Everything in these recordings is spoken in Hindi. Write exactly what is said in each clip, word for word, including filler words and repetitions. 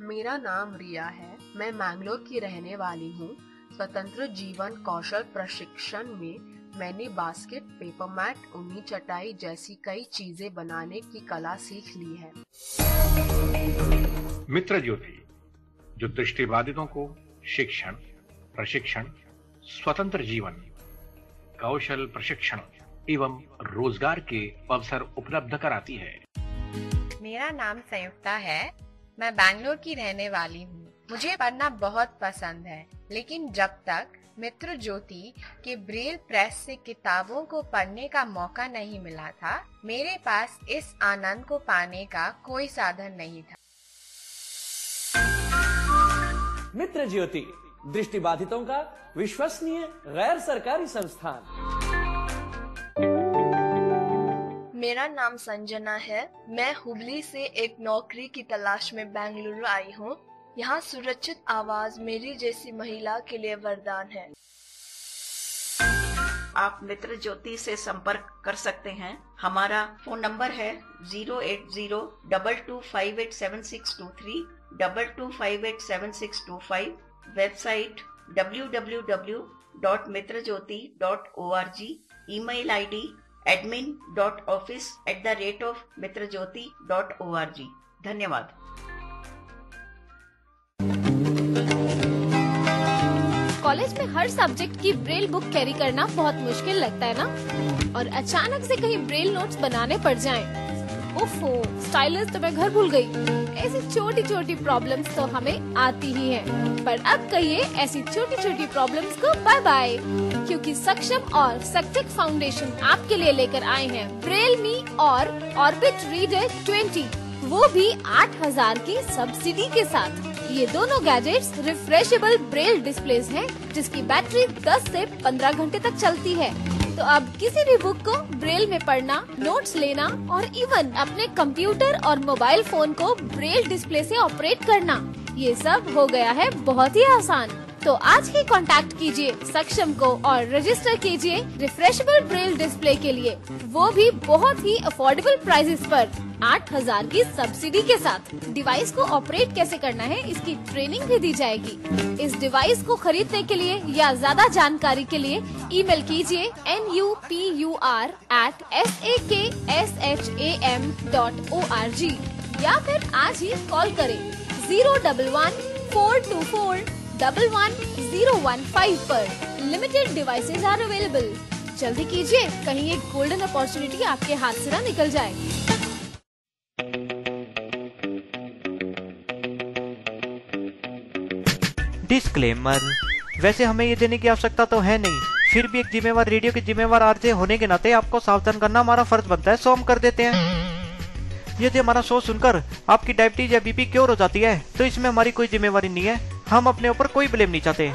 मेरा नाम रिया है। मैं मैंगलोर की रहने वाली हूँ। स्वतंत्र जीवन कौशल प्रशिक्षण में मैंने बास्केट, पेपर मैट, ऊनी चटाई जैसी कई चीजें बनाने की कला सीख ली है। मित्र ज्योति, जो दृष्टिबाधितों को शिक्षण, प्रशिक्षण, स्वतंत्र जीवन, कौशल प्रशिक्षण एवं रोजगार के अवसर उपलब्ध कराती है। मेरा नाम संयुक्ता है। मैं बैंगलोर की रहने वाली हूँ। मुझे पढ़ना बहुत पसंद है, लेकिन जब तक मित्र ज्योति के ब्रेल प्रेस से किताबों को पढ़ने का मौका नहीं मिला था, मेरे पास इस आनंद को पाने का कोई साधन नहीं था। मित्र ज्योति, दृष्टिबाधितों का विश्वसनीय गैर सरकारी संस्थान। मेरा नाम संजना है। मैं हुबली से एक नौकरी की तलाश में बेंगलुरु आई हूँ। यहाँ सुरक्षित आवाज मेरी जैसी महिला के लिए वरदान है। आप मित्र ज्योति से संपर्क कर सकते हैं। हमारा फोन नंबर है zero eight zero double two five eight seven six two three double two five eight seven six two five. Website W W W dot Mitra Jyoti dot O R G. Email ID admin dot office at the rate of Mitra Jyoti dot O R G. धन्यवाद। कॉलेज में हर सब्जेक्ट की ब्रेल बुक कैरी करना बहुत मुश्किल लगता है ना, और अचानक से कहीं ब्रेल नोट्स बनाने पड़ जाएं। ओफो, स्टाइलस तो मैं घर भूल गई। ऐसी छोटी छोटी प्रॉब्लम्स तो हमें आती ही हैं। पर अब कहिए ऐसी छोटी छोटी प्रॉब्लम्स को बाय बाय, क्योंकि सक्षम और सक्सेक फाउंडेशन आपके लिए लेकर आए हैं ब्रेल मी और ऑर्बिट रीडर ट्वेंटी, वो भी आठ हजार की सब्सिडी के साथ। ये दोनों गैजेट्स रिफ्रेशेबल ब्रेल डिस्प्लेस हैं, जिसकी बैटरी दस से पंद्रह घंटे तक चलती है। तो अब किसी भी बुक को ब्रेल में पढ़ना, नोट्स लेना और इवन अपने कंप्यूटर और मोबाइल फोन को ब्रेल डिस्प्ले से ऑपरेट करना, ये सब हो गया है बहुत ही आसान। तो आज ही कांटेक्ट कीजिए सक्षम को और रजिस्टर कीजिए रिफ्रेशेबल ब्रेल डिस्प्ले के लिए, वो भी बहुत ही अफोर्डेबल प्राइसेस पर, आठ हजार की सब्सिडी के साथ। डिवाइस को ऑपरेट कैसे करना है, इसकी ट्रेनिंग भी दी जाएगी। इस डिवाइस को खरीदने के लिए या ज्यादा जानकारी के लिए ईमेल कीजिए N U P U R at S A K S H A M dot O R G, या फिर आज ही कॉल करें zero double one four two four double one zero one five पर। Limited devices are available. जल्दी कीजिए, कहीं एक गोल्डन अपॉर्चुनिटी आपके हाथ से ना निकल जाए। डिस्क्लेमर, वैसे हमें ये देने की आवश्यकता तो है नहीं, फिर भी एक जिम्मेवार रेडियो के जिम्मेवार आरजे होने के नाते आपको सावधान करना हमारा फर्ज बनता है, सो हम कर देते हैं। यदि हमारा शो सुनकर आपकी डायबिटीज या बीपी क्योर हो जाती है, तो इसमें हमारी कोई जिम्मेवारी नहीं है। हम अपने ऊपर कोई ब्लेम नहीं चाहते।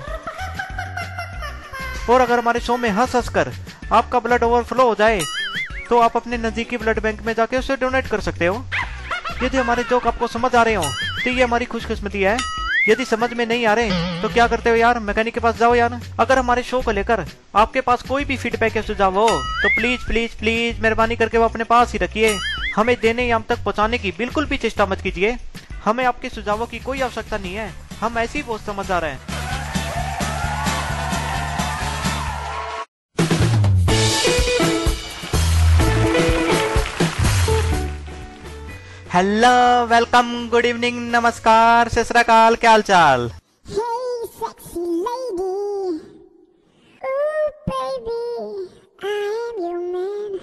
और अगर हमारे शो में हंस हंस कर आपका ब्लड ओवरफ्लो हो जाए, तो आप अपने नजदीकी ब्लड बैंक में जाके उसे डोनेट कर सकते हो। यदि हमारे जोक आपको समझ आ रहे हो, तो ये हमारी खुशकिस्मती है। यदि समझ में नहीं आ रहे, तो क्या करते हो यार, मैकेनिक के पास जाओ यार। अगर हमारे शो को लेकर आपके पास कोई भी फीडबैक या सुझाव हो, तो प्लीज प्लीज प्लीज मेहरबानी करके वो अपने पास ही रखिए। हमें देने या हम तक पहुँचाने की बिल्कुल भी चेष्टा मत कीजिए। हमें आपके सुझावों की कोई आवश्यकता नहीं है, हम ऐसे ही बहुत समझदार हैं। हेलो, वेलकम, गुड इवनिंग, नमस्कार, सत श्री अकाल, क्या हाल चाल? Hey sexy lady, ooh baby, I am your man.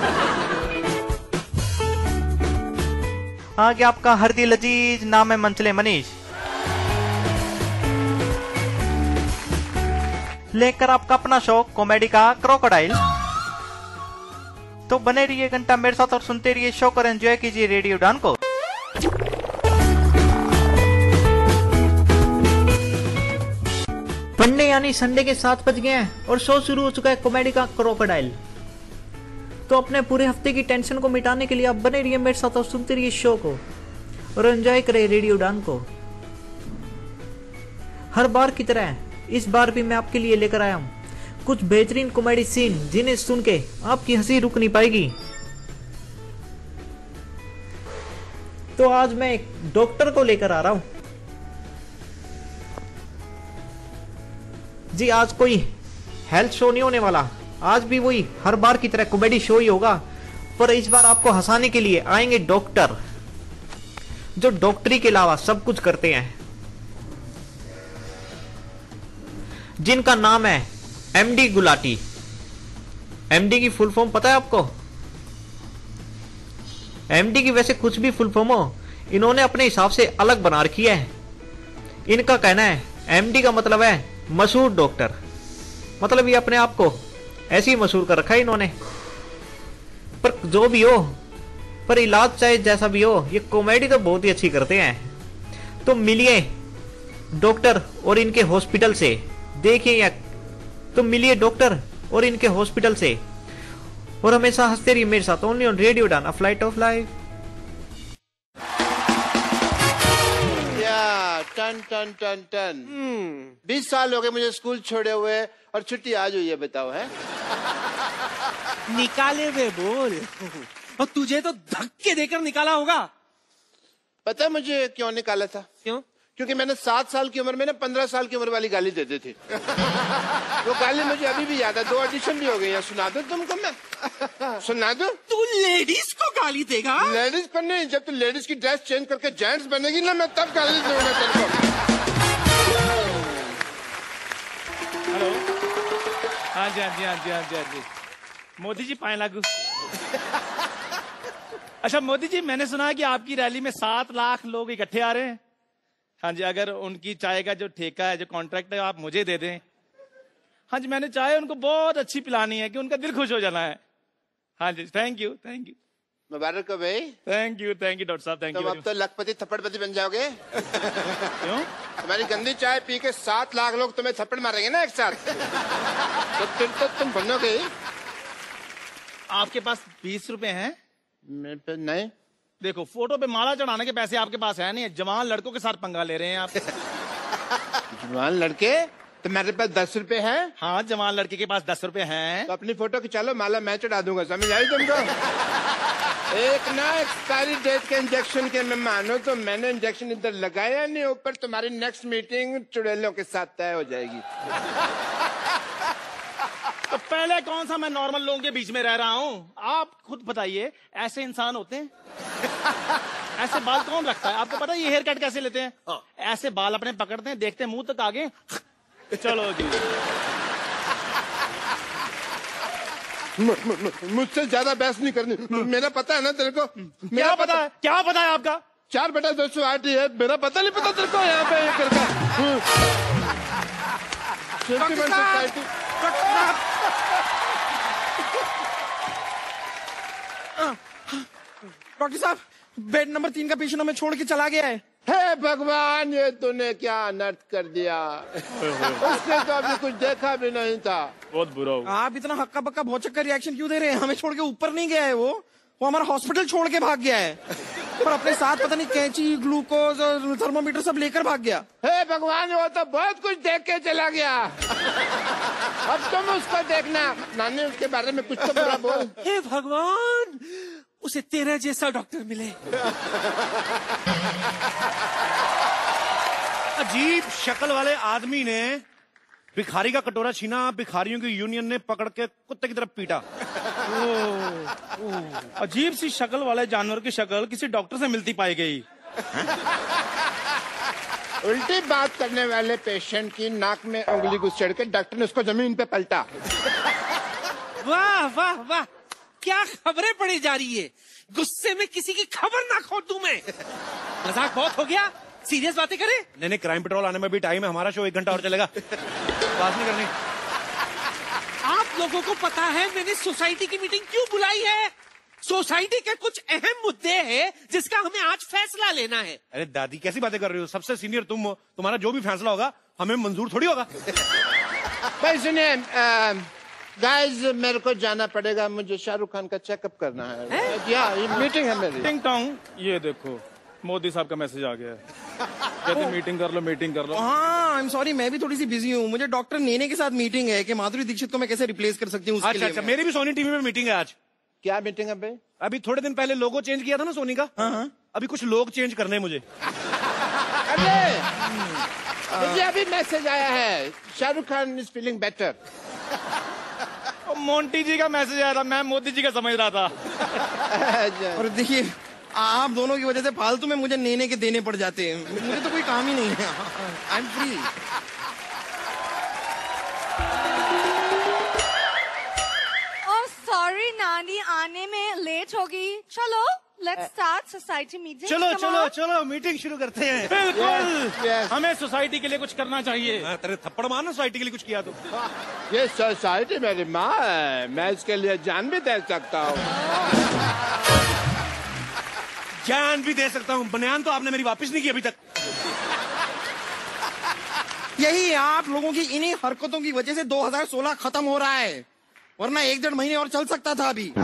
आगे आपका हरदी लजीज, नाम है मंचले मनीष, लेकर आपका अपना शो कॉमेडी का क्रोकोडाइल। तो बने रहिए घंटा मेरे साथ और सुनते रहिए शो को, एंजॉय कीजिए रेडियो उड़ान को। मंडे यानी संडे के सात बज गए हैं और शो शुरू हो चुका है कॉमेडी का क्रोकोडाइल। तो अपने पूरे हफ्ते की टेंशन को मिटाने के लिए आप बने रहिए मेरे साथ और सुनते रहिए शो को और एंजॉय करें रेडियो उड़ान को। हर बार की तरह इस बार भी मैं आपके लिए लेकर आया हूँ कुछ बेहतरीन कॉमेडी सीन, जिन्हें सुन के आपकी हंसी रुक नहीं पाएगी। तो आज मैं एक डॉक्टर को लेकर आ रहा हूँ जी आज कोई हेल्थ शो नहीं होने वाला, आज भी वही हर बार की तरह कॉमेडी शो ही होगा, पर इस बार आपको हंसाने के लिए आएंगे डॉक्टर, जो डॉक्टरी के अलावा सब कुछ करते हैं, जिनका नाम है एमडी गुलाटी। एमडी की फुल फॉर्म पता है आपको? एमडी की वैसे कुछ भी फुल फॉर्म हो, इन्होंने अपने हिसाब से अलग बना रखी है। इनका कहना है एमडी का मतलब है मशहूर डॉक्टर, मतलब ये अपने आप को ऐसे ही मशहूर कर रखा है इन्होंने। पर जो भी हो, पर इलाज चाहे जैसा भी हो, ये कॉमेडी तो बहुत ही अच्छी करते हैं। तो मिलिए डॉक्टर और इनके हॉस्पिटल से, देखिए या तो मिलिए डॉक्टर और इनके हॉस्पिटल से, और हमेशा हंसते रहिए मेरे साथ only on radio Udaan, a flight of life. टन टन टन टन बीस साल हो गए मुझे स्कूल छोड़े हुए और छुट्टी आज हुई है, बताओ है। निकाले वे बोल, और तुझे तो धक्के देकर निकाला होगा। पता है मुझे क्यों निकाला था? क्यों? क्योंकि मैंने सात साल की उम्र में ना पंद्रह साल की उम्र वाली गाली दे दी थी। वो गाली मुझे अभी भी याद है, दो ऑडिशन भी हो गई है। सुना दो तुमको मैं? सुना दो? तू लेडीज को गाली देगा? लेडीज को नहीं, जब तू लेडीज की ड्रेस चेंज करके जेंट्स बनेगी ना, मैं तब गाली दूंगा तेरे को। हेलो, हाँ जी हाँ जी हाँ जी हाँ जी हाँ जी मोदी जी पाए लागू। अच्छा मोदी जी, मैंने सुना है कि आपकी रैली में सात लाख लोग इकट्ठे आ रहे हैं। हाँ जी, अगर उनकी चाय का जो ठेका है, जो कॉन्ट्रैक्ट है, आप मुझे दे दें। हाँ जी, मैंने चाय उनको बहुत अच्छी पिलानी है कि उनका दिल खुश हो जाना है। हाँ जी, थैंक यू थैंक यू। मुबारक हो भाई। Thank you thank you doctor साहब, थैंक यू। अब तो लखपति थप्पड़पति बन जाओगे। क्यों? तुम्हारी गंदी चाय पी के सात लाख लोग तुम्हें थप्पड़ मारेंगे ना एक साथ, तो फिर तो तुम बनोगे। आपके पास बीस रुपए हैं? मेरे पे नहीं। देखो, फोटो पे माला चढ़ाने के पैसे आपके पास है नहीं, जवान लड़कों के साथ पंगा ले रहे हैं आप। जवान लड़के? तो मेरे पास दस रुपए हैं। हाँ, जवान लड़के के पास दस रुपए हैं। तो अपनी फोटो खिंचा लो, माला मैं चढ़ा दूंगा, समझ आई तुमको? एक ना एक्सपायरी डेट के इंजेक्शन के मैं मानो तो मैंने इंजेक्शन इधर लगाया नहीं, ऊपर तुम्हारी नेक्स्ट मीटिंग चुड़ैलों के साथ तय हो जाएगी। तो पहले कौन सा मैं नॉर्मल लोगों के बीच में रह रहा हूँ? आप खुद बताइए, ऐसे इंसान होते हैं? ऐसे बाल कौन रखता है? आपको पता है ये हेयर कट कैसे लेते हैं? ऐसे बाल अपने पकड़ते हैं, देखते हैं मुंह तक आगे, चलो जी। मुझसे ज्यादा बहस नहीं करनी, मेरा पता है ना तेरे को। क्या पता है? क्या पता है आपका? चार बटा दो सौ आठ है, मेरा पता नहीं पता तेरे को? यहाँ पे ये करके डॉक्टर साहब, बेड नंबर तीन का पेशेंट हमें छोड़ के चला गया है। हे भगवान, ये तूने क्या अनर्थ कर दिया। उसने तो अभी कुछ देखा भी नहीं था। बहुत बुरा हुआ। आप इतना हक्का बक्का भौचक्का रिएक्शन क्यों दे रहे हैं? हमें छोड़ के ऊपर नहीं गया है वो वो हमारा हॉस्पिटल छोड़ के भाग गया है, पर अपने साथ पता नहीं कैंची, ग्लूकोज और थर्मोमीटर सब लेकर भाग गया। हे भगवान, वो तो बहुत कुछ देख के चला गया। अब तुम उसको देखना। नानी, उसके बारे में कुछ तो बुरा बोल। हे भगवान, उसे तेरा जैसा डॉक्टर मिले। अजीब शक्ल वाले आदमी ने भिखारी का कटोरा छीना, भिखारियों की यूनियन ने पकड़ के कुत्ते की तरफ पीटा। ओ, ओ, अजीब सी शक्ल वाले जानवर की शक्ल किसी डॉक्टर से मिलती पाई गई। उल्टी बात करने वाले पेशेंट की नाक में उंगली घुस चढ़ के डॉक्टर ने उसको जमीन पे पलटा। वाह वाह वाह, क्या खबरें पड़ी जा रही है। गुस्से में किसी की खबर ना खो तुम्हें। मजाक बहुत हो गया, सीरियस बातें करें। नहीं नहीं, क्राइम पेट्रोल आने में भी टाइम है, हमारा शो एक घंटा और चलेगा। बात नहीं करनी। आप लोगों को पता है मैंने सोसाइटी की मीटिंग क्यों बुलाई है? सोसाइटी के कुछ अहम मुद्दे हैं जिसका हमें आज फैसला लेना है। अरे दादी, कैसी बातें कर रही हो? सबसे सीनियर तुम हो, तुम्हारा जो भी फैसला होगा हमें मंजूर थोड़ी होगा। भाई सुनिए गाइस, मेरे को जाना पड़ेगा, मुझे शाहरुख खान का चेकअप करना है, है? या ये मीटिंग है मेरी। टिंग टोंग, ये देखो मोदी साहब का मैसेज आ गया है। कहते मीटिंग कर लो मीटिंग कर लो। हाँ, आई एम सॉरी, मैं भी थोड़ी सी बिजी हूँ। मुझे डॉक्टर नेने के साथ मीटिंग है कि माधुरी दीक्षित को मैं कैसे रिप्लेस कर सकती हूँ। अच्छा अच्छा, मेरी भी सोनी टीवी में मीटिंग है आज। क्या मीटिंग है भाई? अभी थोड़े दिन पहले लोगो चेंज किया था ना सोनी का। हाँ हाँ। अभी कुछ लोग चेंज करने मुझे। अरे मुझे अभी मैसेज आया है, Shahrukh Khan is feeling better. Monty ji का मैसेज आया था, मैं मोदी जी का समझ रहा था। और देखिए, आप दोनों की वजह से फालतू में मुझे नेने के देने पड़ जाते हैं, मुझे तो कोई काम ही नहीं है। I am free. और सॉरी नानी, आने में लेट होगी। चलो लेट्स स्टार्ट सोसाइटी मीटिंग। चलो चलो चलो मीटिंग शुरू करते हैं। बिल्कुल, yes, yes. हमें सोसाइटी के लिए कुछ करना चाहिए। तेरे थप्पड़ मारना सोसाइटी के लिए कुछ किया तो। ये सोसाइटी मेरी माँ है, मैं इसके लिए जान भी दे सकता हूँ। जान भी दे सकता हूँ, बनियान तो आपने मेरी वापस नहीं की अभी तक। यही आप लोगों की इन्हीं हरकतों की वजह से दो हज़ार सोलह खत्म हो रहा है, वरना एक डेढ़ महीने और चल सकता था अभी।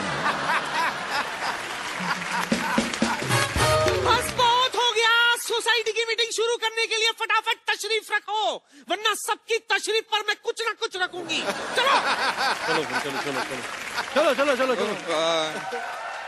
बस बहुत हो गया, सोसाइटी की मीटिंग शुरू करने के लिए फटाफट तशरीफ रखो, वरना सबकी तशरीफ पर मैं कुछ ना कुछ रखूंगी। चलो चलो चलो चलो चलो चलो चलो चलो चलो।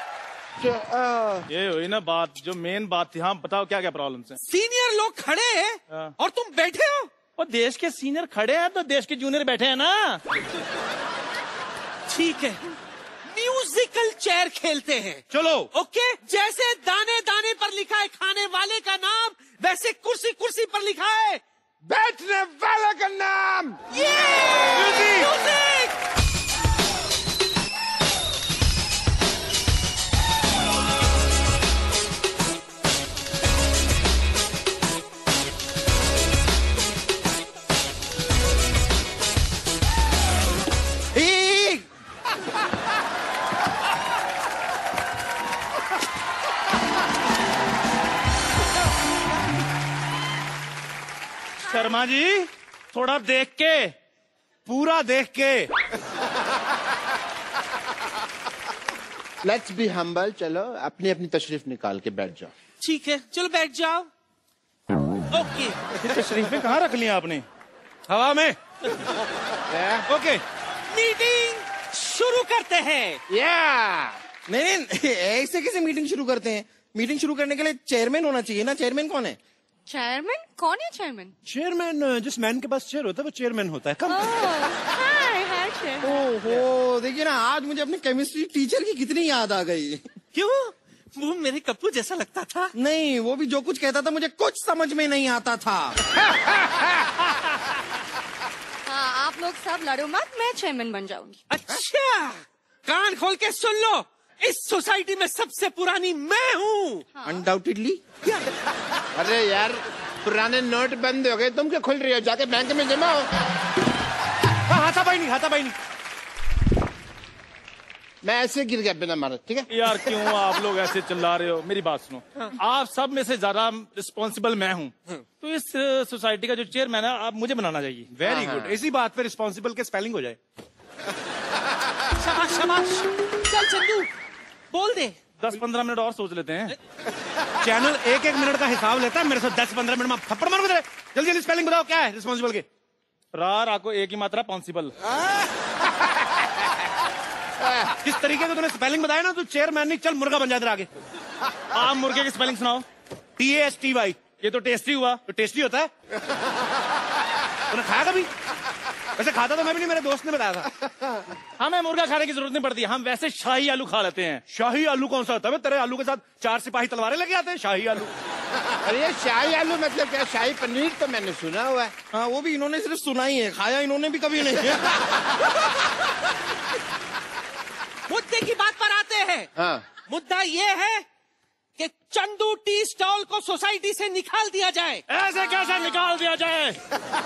ये हुई ना बात, जो मेन बात थी। हाँ बताओ क्या क्या प्रॉब्लम है। सीनियर लोग खड़े हैं और तुम बैठे हो। और देश के सीनियर खड़े हैं तो देश के जूनियर बैठे हैं ना। ठीक है, म्यूजिकल चेयर खेलते हैं। चलो ओके। जैसे दाने दाने पर लिखा है खाने वाले का नाम, वैसे कुर्सी कुर्सी पर लिखा है बैठने वाले का नाम। ये म्यूजिक। शर्मा जी, थोड़ा देख के, पूरा देख के। Let's be humble. चलो अपनी अपनी तशरीफ निकाल के बैठ जाओ। ठीक है, चलो बैठ जाओ। ओके। तशरीफें कहाँ रख ली आपने? हवा में। ओके, मीटिंग शुरू करते हैं। या नहीं नहीं, ऐसे कैसे मीटिंग शुरू करते हैं? मीटिंग शुरू करने के लिए चेयरमैन होना चाहिए ना। चेयरमैन कौन है? चेयरमैन? कौन है चेयरमैन? चेयरमैन जिस मैन के पास चेयर होता है वो चेयरमैन होता है। कम। हाय हाय चेयर। ओहो, देखिए ना, आज मुझे अपने केमिस्ट्री टीचर की कितनी याद आ गई। क्यों? वो मेरे कप्पू जैसा लगता था। नहीं, वो भी जो कुछ कहता था मुझे कुछ समझ में नहीं आता था। हाँ, आप लोग सब लड़ो मत, मैं चेयरमैन बन जाऊंगी। अच्छा, कान खोल के सुन लो, इस सोसाइटी में सबसे पुरानी मैं हूँ। अनडाउटेडली। अरे यार, पुराने नोट बंद हो गए, तुम क्या खुल रही हो? जाके बैंक में जमा हो। हाथापाई नहीं, हाथापाई नहीं। मैं ऐसे गिर गया बिना मारे, ठीक है? यार क्यों आप लोग ऐसे चिल्ला रहे हो? मेरी बात सुनो। आप सब में से ज्यादा रिस्पॉन्सिबल मैं हूँ, तो इस सोसाइटी का जो चेयरमैन है आप मुझे बनाना चाहिए। Very good. इसी बात पे रिस्पॉन्सिबल के स्पेलिंग हो जाए। शाबाश शाबाश। चल चंदू बोल दे। दस पंद्रह मिनट और सोच लेते हैं। चैनल एक एक मिनट का हिसाब लेता है, मेरे से दस पंद्रह मिनट में थप्पड़ मार दे। जल्दी जल्दी स्पेलिंग बताओ, क्या है रिस्पॉन्सिबल के? रा रा को एक ही मात्रा पॉन्सिबल। जिस तरीके से तूने स्पेलिंग बताया ना, तू चेयरमैन नहीं, चल मुर्गा बन जाए आगे। आप मुर्गे की स्पेलिंग सुनाओ। T A S T Y. ये तो टेस्टी हुआ। तो टेस्टी होता है? तूने खाया कभी? वैसे खाता तो मैं भी नहीं, मेरे दोस्त ने बताया था। हमें मुर्गा खाने की जरूरत नहीं पड़ती, हम वैसे शाही आलू खा लेते हैं। शाही आलू कौन सा होता है? तेरे आलू के साथ चार सिपाही तलवारें लेके आते हैं। शाही आलू। अरे ये शाही आलू मतलब क्या? शाही पनीर तो मैंने सुना हुआ है। हाँ, वो भी इन्होंने सिर्फ सुना ही है, खाया इन्होंने भी कभी नहीं है। मुद्दे की बात पर आते हैं। हाँ। मुद्दा ये है कि चंदू टी स्टॉल को सोसाइटी से निकाल दिया जाए। ऐसे कैसे निकाल दिया जाए?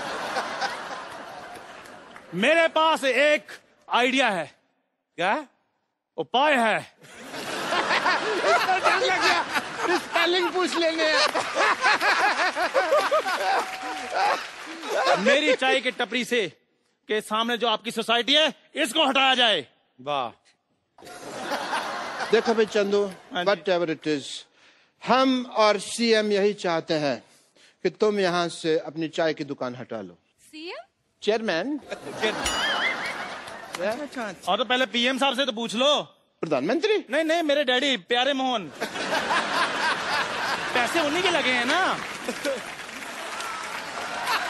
मेरे पास एक आइडिया है। क्या उपाय है? इस पर डर लग गया, स्पेलिंग पूछ लेने। मेरी चाय की टपरी से के सामने जो आपकी सोसाइटी है, इसको हटाया जाए। वाह। देखो भाई Chandu, whatever it is, हम और सीएम यही चाहते हैं कि तुम यहाँ से अपनी चाय की दुकान हटा लो। सीएम? चेयरमैन। और तो पहले पीएम साहब से तो पूछ लो। प्रधानमंत्री? नहीं नहीं, मेरे डैडी प्यारे मोहन। पैसे उन्हीं के लगे हैं ना।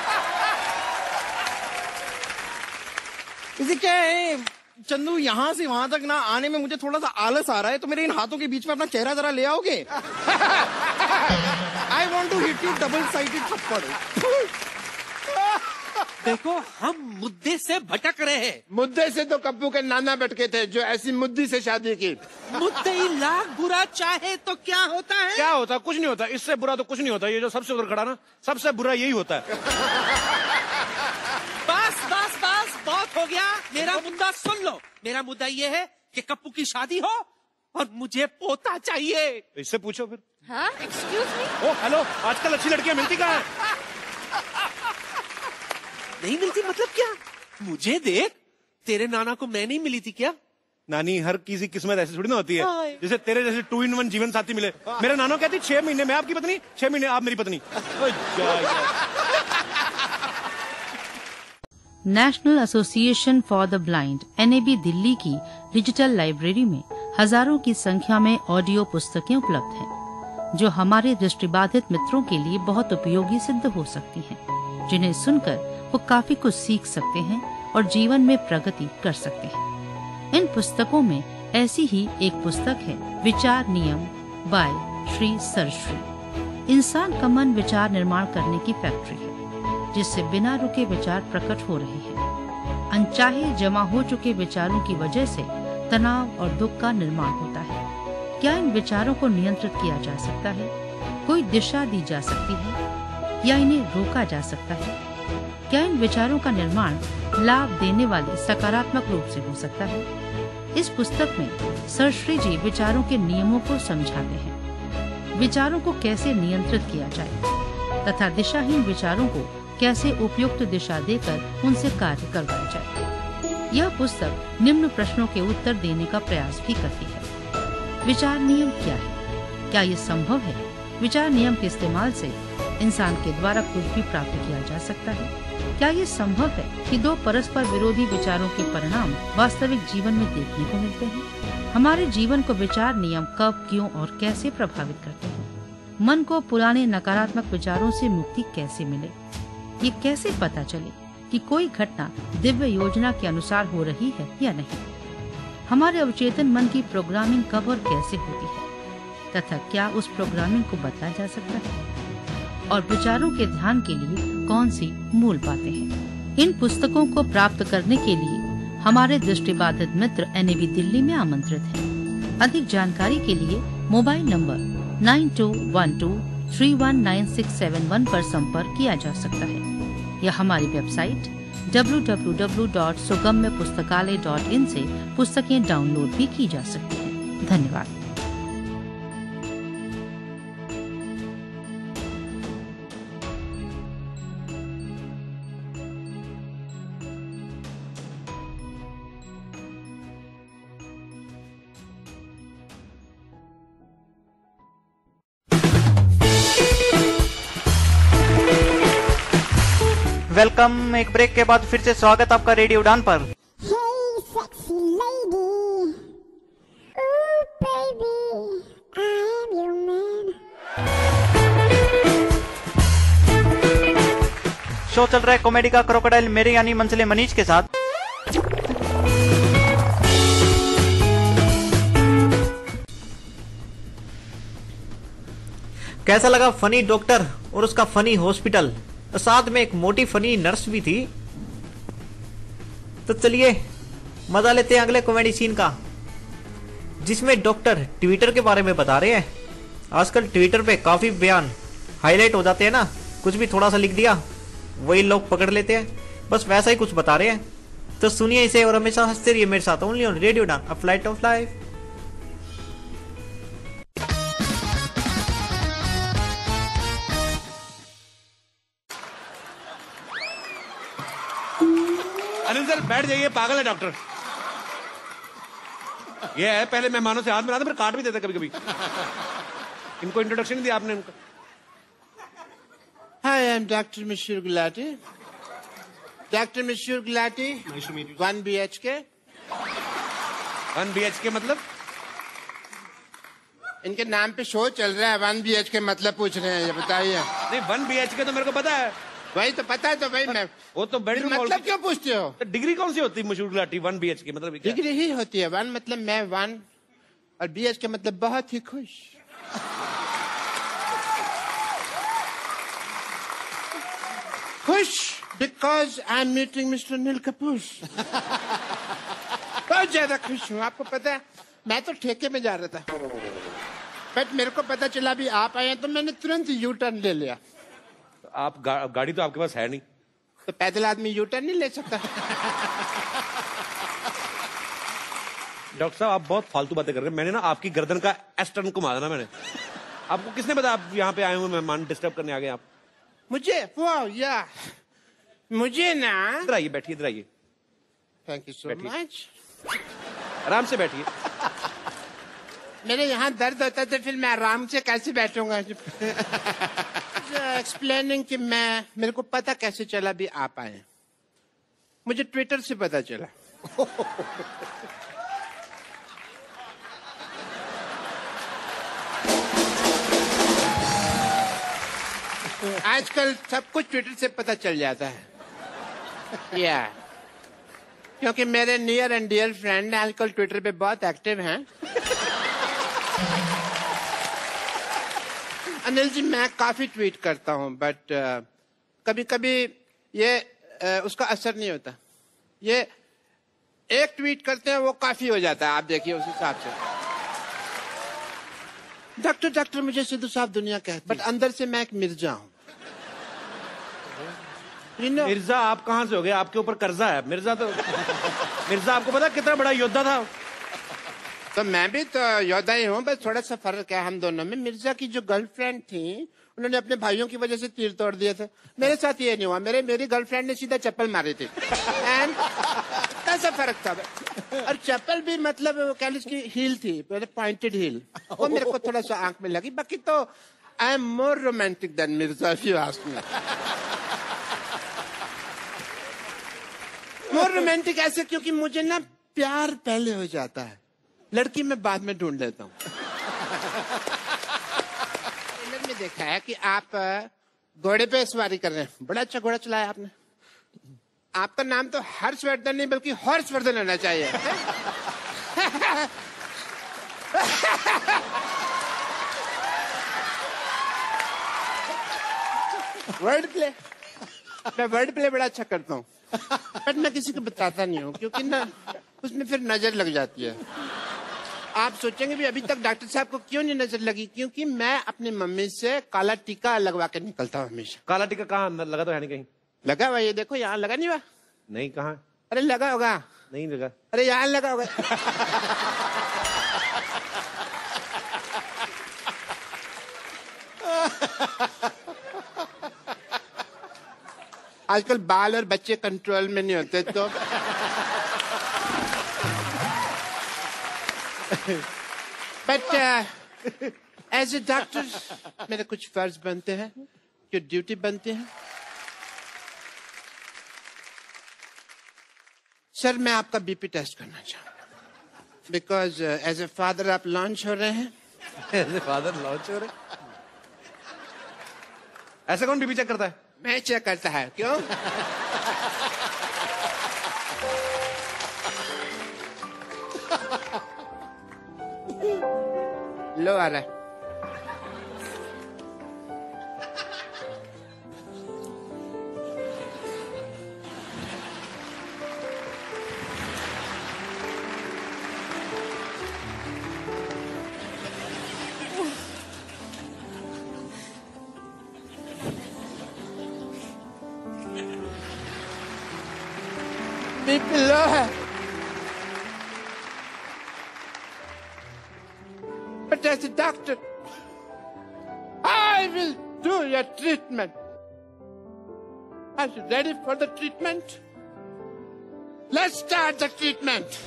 वैसे क्या है चंदू, यहाँ से वहां तक ना आने में मुझे थोड़ा सा आलस आ रहा है, तो मेरे इन हाथों के बीच में अपना चेहरा जरा ले आओगे? I want to hit you double sided थप्पड़। देखो हम मुद्दे से भटक रहे हैं। मुद्दे से तो कप्पू के नाना भटके थे जो ऐसी मुद्दी से शादी की। मुद्दे ही लाख बुरा चाहे तो क्या होता है? क्या होता है? कुछ नहीं होता। इससे बुरा तो कुछ नहीं होता। ये जो सबसे उधर खड़ा ना, सबसे बुरा यही होता है। बस बस बस बहुत हो गया। मेरा मुद्दा सुन लो। मेरा मुद्दा ये है कि कप्पू की शादी हो और मुझे पोता चाहिए। इससे पूछो फिर। हाँ, एक्सक्यूज मी। ओ हेलो, आजकल अच्छी लड़कियां मिलती कहाँ हैं? नहीं मिलती मतलब क्या? मुझे देख, तेरे नाना को मैं नहीं मिली थी क्या? नानी, हर किसी किस्मत ऐसी थोड़ी ना होती है जैसे तेरे जैसे टू इन वन जीवन साथी मिले। मेरा नाना कहती छह महीने में आपकी पत्नी, छह महीने आप मेरी पत्नी। National association for the blind N A B Delhi की डिजिटल लाइब्रेरी में हजारों की संख्या में ऑडियो पुस्तकें उपलब्ध हैं, जो हमारे दृष्टिबाधित मित्रों के लिए बहुत उपयोगी सिद्ध हो सकती हैं, जिन्हें सुनकर वो काफी कुछ सीख सकते हैं और जीवन में प्रगति कर सकते हैं। इन पुस्तकों में ऐसी ही एक पुस्तक है विचार नियम बाय श्री सरश्री। इंसान का मन विचार निर्माण करने की फैक्ट्री है, जिससे बिना रुके विचार प्रकट हो रहे हैं। अनचाहे जमा हो चुके विचारों की वजह से तनाव और दुख का निर्माण होता है। क्या इन विचारों को नियंत्रित किया जा सकता है? कोई दिशा दी जा सकती है या इन्हें रोका जा सकता है? क्या इन विचारों का निर्माण लाभ देने वाले सकारात्मक रूप से हो सकता है? इस पुस्तक में सरश्री जी विचारों के नियमों को समझाते हैं, विचारों को कैसे नियंत्रित किया जाए तथा दिशाहीन विचारों को कैसे उपयुक्त दिशा देकर उनसे कार्य करवाया जाए। यह पुस्तक निम्न प्रश्नों के उत्तर देने का प्रयास भी करती है। विचार नियम क्या है? क्या ये संभव है? विचार नियम के इस्तेमाल से इंसान के द्वारा कुछ भी प्राप्त किया जा सकता है? क्या ये संभव है कि दो परस्पर विरोधी विचारों के परिणाम वास्तविक जीवन में देखने को मिलते हैं? हमारे जीवन को विचार नियम कब, क्यों और कैसे प्रभावित करते हैं? मन को पुराने नकारात्मक विचारों से मुक्ति कैसे मिले? ये कैसे पता चले कि कोई घटना दिव्य योजना के अनुसार हो रही है या नहीं? हमारे अवचेतन मन की प्रोग्रामिंग कब और कैसे होती है तथा क्या उस प्रोग्रामिंग को बदला जा सकता है? और विचारों के ध्यान के लिए कौन सी मूल बातें हैं? इन पुस्तकों को प्राप्त करने के लिए हमारे दृष्टिबाधित मित्र एन ए बी दिल्ली में आमंत्रित हैं। अधिक जानकारी के लिए mobile number nine two one two three one nine six seven one पर संपर्क किया जा सकता है या हमारी website W W W dot Sugamya Pustakalaya dot इन से पुस्तकें डाउनलोड भी की जा सकती हैं। धन्यवाद। वेलकम। एक ब्रेक के बाद फिर से स्वागत आपका रेडियो उड़ान पर। Hey, sexy lady. Ooh, baby, I am your man. Show चल रहा है कॉमेडी का क्रोकोडाइल मेरे यानी मंसले मनीष के साथ। कैसा लगा फनी डॉक्टर और उसका फनी हॉस्पिटल? साथ में एक मोटी फनी नर्स भी थी। तो चलिए मजा लेते हैं अगले कॉमेडी सीन का, जिसमें डॉक्टर ट्विटर के बारे में बता रहे हैं। आजकल ट्विटर पे काफी बयान हाईलाइट हो जाते हैं ना, कुछ भी थोड़ा सा लिख दिया वही लोग पकड़ लेते हैं, बस वैसा ही कुछ बता रहे हैं। तो सुनिए इसे और हमेशा हंसते रहिए मेरे साथ, only on radio Udaan, a flight of life. Anil sir बैठ जाइए, पागल है डॉक्टर। ये है पहले मेहमानों से हाथ मिलाते फिर काट भी देते कभी कभी। इनको इंट्रोडक्शन नहीं दिया आपने इनको। Hi, I'm Doctor Monsieur Gulati. Doctor Monsieur Gulati. Nice to meet you. One B H K. One B H K मतलब? इनके नाम पे शो चल रहा है, वन बी एच के मतलब पूछ रहे हैं, ये बताइए। नहीं, वन बी एच के तो मेरे को पता है, वही तो पता है, तो भाई मैं वो तो बेडरूम मतलब क्यों पूछते हो? तो डिग्री कौन सी होती है मशहूर Gulati one B H K मतलब? डिग्री ही होती है वन मतलब मैं वन, और बी एच के मतलब बहुत ही खुश। खुश because I am meeting mister Anil Kapoor. बहुत ज्यादा खुश हूँ। आपको पता है मैं तो ठेके में जा रहा था, बट मेरे को पता चला भी आप आए हैं तो मैंने तुरंत यू टर्न ले लिया। तो आप गा, गाड़ी तो आपके पास है नहीं, तो पैदल आदमी यू टर्न नहीं ले सकता। डॉक्टर साहब आप बहुत फालतू बातें कर रहे हैं। मैंने ना आपकी गर्दन का एस टर्न घुमा देना मैंने। आपको किसने बताया आप यहाँ पे आए हुए मेहमान डिस्टर्ब करने आ गए आप? मुझे वाह या मुझे ना, इधर आइए, बैठिए, इधर आइए। Thank you so much. आराम से बैठिए। मेरे यहाँ दर्द होता है तो फिर मैं आराम से कैसे बैठूंगा? एक्सप्लेनिंग कि मैं, मेरे को पता कैसे चला भी आप आए? मुझे ट्विटर से पता चला। आजकल सब कुछ ट्विटर से पता चल जाता है। या yeah. क्योंकि मेरे नियर एंड डियर फ्रेंड आजकल ट्विटर पे बहुत एक्टिव हैं। अनिल जी मैं काफी ट्वीट करता हूँ, बट uh, कभी कभी ये uh, उसका असर नहीं होता। ये एक ट्वीट करते हैं वो काफी हो जाता है, आप देखिए उस हिसाब से। डॉक्टर डॉक्टर मुझे सिद्धू साहब दुनिया कहती, बट अंदर से मैं एक मिर्जा हूँ। you know? मिर्जा आप कहाँ से हो गए? आपके ऊपर कर्जा है। मिर्जा तो मिर्जा आपको पता कितना बड़ा योद्धा था? तो मैं भी तो योद्धा ही हूँ, बस थोड़ा सा फर्क है हम दोनों में। मिर्जा की जो गर्लफ्रेंड थी उन्होंने अपने भाइयों की वजह से तीर तोड़ दिए थे। मेरे साथ ये नहीं हुआ, मेरे मेरी गर्लफ्रेंड ने सीधा चप्पल मारी थी। एंड कैसा फर्क था? और चप्पल भी मतलब कह लीजिए की हील थी, पॉइंटेड हील, वो मेरे को थोड़ा सा आंख में लगी। बाकी तो I am more romantic than Mirza if you ask me. More romantic ऐसे क्योंकि मुझे ना प्यार पहले हो जाता है, लड़की मैं बाद में ढूंढ लेता हूँ। ट्रेलर में देखा है कि आप घोड़े पे सवारी कर रहे हैं, बड़ा अच्छा घोड़ा चलाया आपने। आपका नाम तो हर्षवर्धन नहीं बल्कि हर्षवर्धन होना चाहिए। वर्ड प्ले, मैं वर्ड प्ले बड़ा अच्छा करता हूँ, बट मैं किसी को बताता नहीं हूँ क्योंकि ना उसमें फिर नजर लग जाती है। आप सोचेंगे भी अभी तक डॉक्टर साहब को क्यों नहीं नजर लगी? क्योंकि मैं अपनी मम्मी से काला टीका लगवा के निकलता हूँ हमेशा। काला टीका कहाँ लगा? तो है नहीं कहीं लगा हुआ, ये देखो यहाँ लगा नहीं हुआ। नहीं, कहाँ? अरे लगा होगा। नहीं लगा। अरे यहाँ लगा होगा। आजकल बाल और बच्चे कंट्रोल में नहीं होते तो बट एज ए डॉक्टर मेरे कुछ फर्ज बनते हैं, जो ड्यूटी बनते हैं। सर मैं आपका बीपी टेस्ट करना चाहूँगा बिकॉज एज ए फादर आप लॉन्च हो रहे हैं। एज ए फादर लॉन्च हो रहे? ऐसा कौन बीपी चेक करता है? मैं चेक करता है। क्यों? लो आ रहा है। बीपी लो है, but as a doctor, I will do your treatment. Are you ready for the treatment? Let's start the treatment.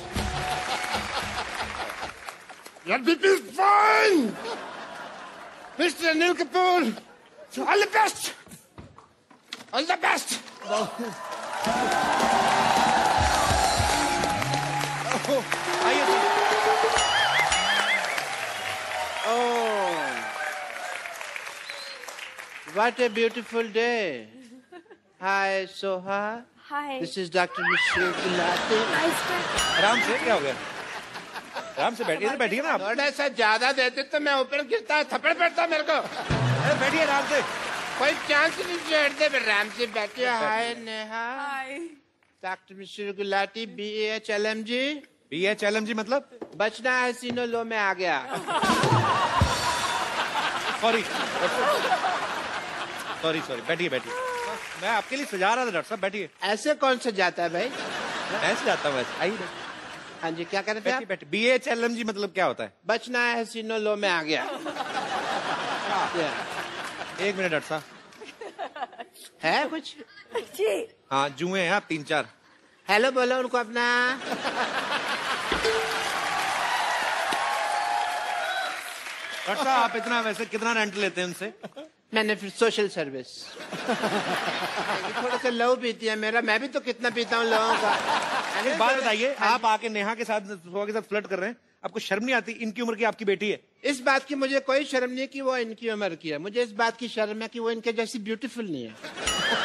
Your B P is fine, Mister Anil Kapoor. All the best. All the best. आइए। Oh, what a beautiful day. Hi Soha. Hi. This is doctor Mishra Gulati. आराम से, क्या हो गया? आराम से बैठिए, इधर बैठिए ना आप। थोड़ा सा ज्यादा देते तो मैं ऊपर गिरता, थप्पड़ पड़ता मेरे को। अरे बैठिए आराम से, कोई चांस नहीं छोड़ते। आराम से बैठिए। Hi Neha. Hi. Doctor Mishra Gulati, B H L M G. B H L M G मतलब? बचना है सीनो लो में आ गया। सॉरी सॉरी सॉरी, बैठिए बैठिए। मैं आपके लिए सजा रहा था डॉक्टर साहब, बैठिए। ऐसे कौन सजाता है भाई? मैं सजाता हूँ वैसे। आइए। हाँ जी, क्या कर रहे थे? बैठिए। B H L M G मतलब क्या होता है? बचना है सीनो लो में आ गया। एक मिनट डॉक्टर साहब, है कुछ? जी। हाँ जुए हैं आप तीन चार। हेलो बोलो उनको अपना। डॉक्टर साहब आप इतना वैसे कितना रेंट लेते हैं उनसे? मैंने फिर सोशल सर्विस। थोड़ा सा लव पीती है मेरा, मैं भी तो कितना पीता हूँ लोगों का। एक बात बताइए, आप आके नेहा के साथ सोहा के साथ फ्लर्ट कर रहे हैं, आपको शर्म नहीं आती? इनकी उम्र की आपकी बेटी है। इस बात की मुझे कोई शर्म नहीं कि वो इनकी उम्र की है, मुझे इस बात की शर्म है कि वो इनके जैसी ब्यूटीफुल नहीं है।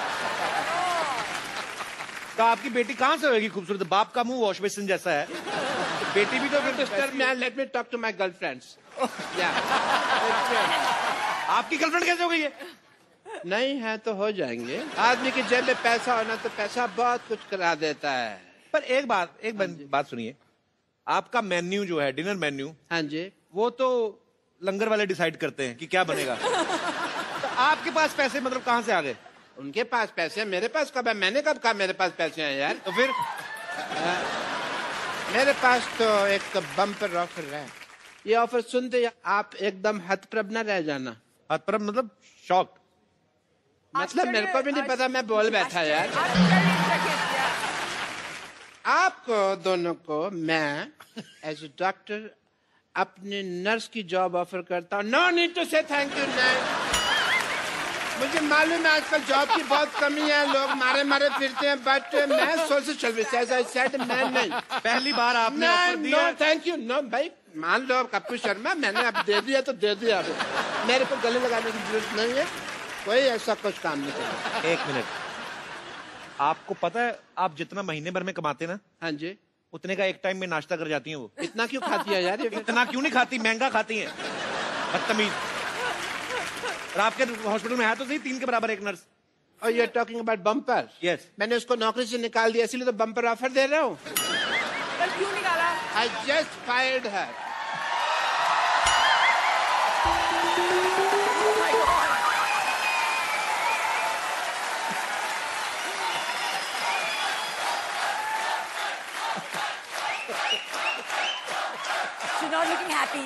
तो आपकी बेटी कहाँ से होगी खूबसूरत? बाप का मुंह वॉश बेसिन जैसा है, बेटी भी तो फिर। Let me talk to my girlfriends. आपकी गर्लफ्रेंड कैसे हो गई है? नहीं है तो हो जाएंगे। आदमी की जेब में पैसा होना तो पैसा बहुत कुछ करा देता है। पर एक बात एक बात सुनिए, आपका मेन्यू जो है, डिनर मेन्यू, हाँ जी, वो तो लंगर वाले डिसाइड करते हैं कि क्या बनेगा। तो आपके पास पैसे मतलब कहाँ से आ गए? उनके पास पैसे हैं, मेरे पास कब है? मैंने कब कहा मेरे पास पैसे हैं यार? तो फिर आ, मेरे पास तो एक तो बम्पर ऑफर है। ये ऑफर सुनते आप एकदम हतप्रभ न रह जाना। हतप्रभ मतलब शॉक? मतलब मेरे को भी नहीं पता, मैं बोल बैठा यार। आपको दोनों को मैं एज ए डॉक्टर अपने नर्स की जॉब ऑफर करता हूँ। No need to say thank you. मुझे मालूम है आजकल जॉब की बहुत कमी है, लोग मारे मारे फिरते हैं, बट मैं social service as I said मैं नहीं। पहली बार आपने ऑफर दिया। No thank you. नो भाई मान लो कप्पू शर्मा, मैंने अब दे दिया तो दे दिया। अब मेरे को गले लगाने की जरूरत नहीं है, कोई ऐसा कुछ काम नहीं करना। एक मिनट, आपको पता है आप जितना महीने भर में कमाते ना, हाँ जी, उतने का एक टाइम में नाश्ता कर जाती हैं वो। इतना क्यों खाती है यार? इतना क्यों नहीं खाती, महंगा खाती हैं, बदतमीज। और आपके हॉस्पिटल में है तो सही तीन के बराबर एक नर्स। और you are talking about Bumper? Yes. मैंने उसको नौकरी से निकाल दिया, इसलिए तो बम्पर ऑफर दे रहा हूँ। क्यों निकाला? I just fired her. Not looking happy.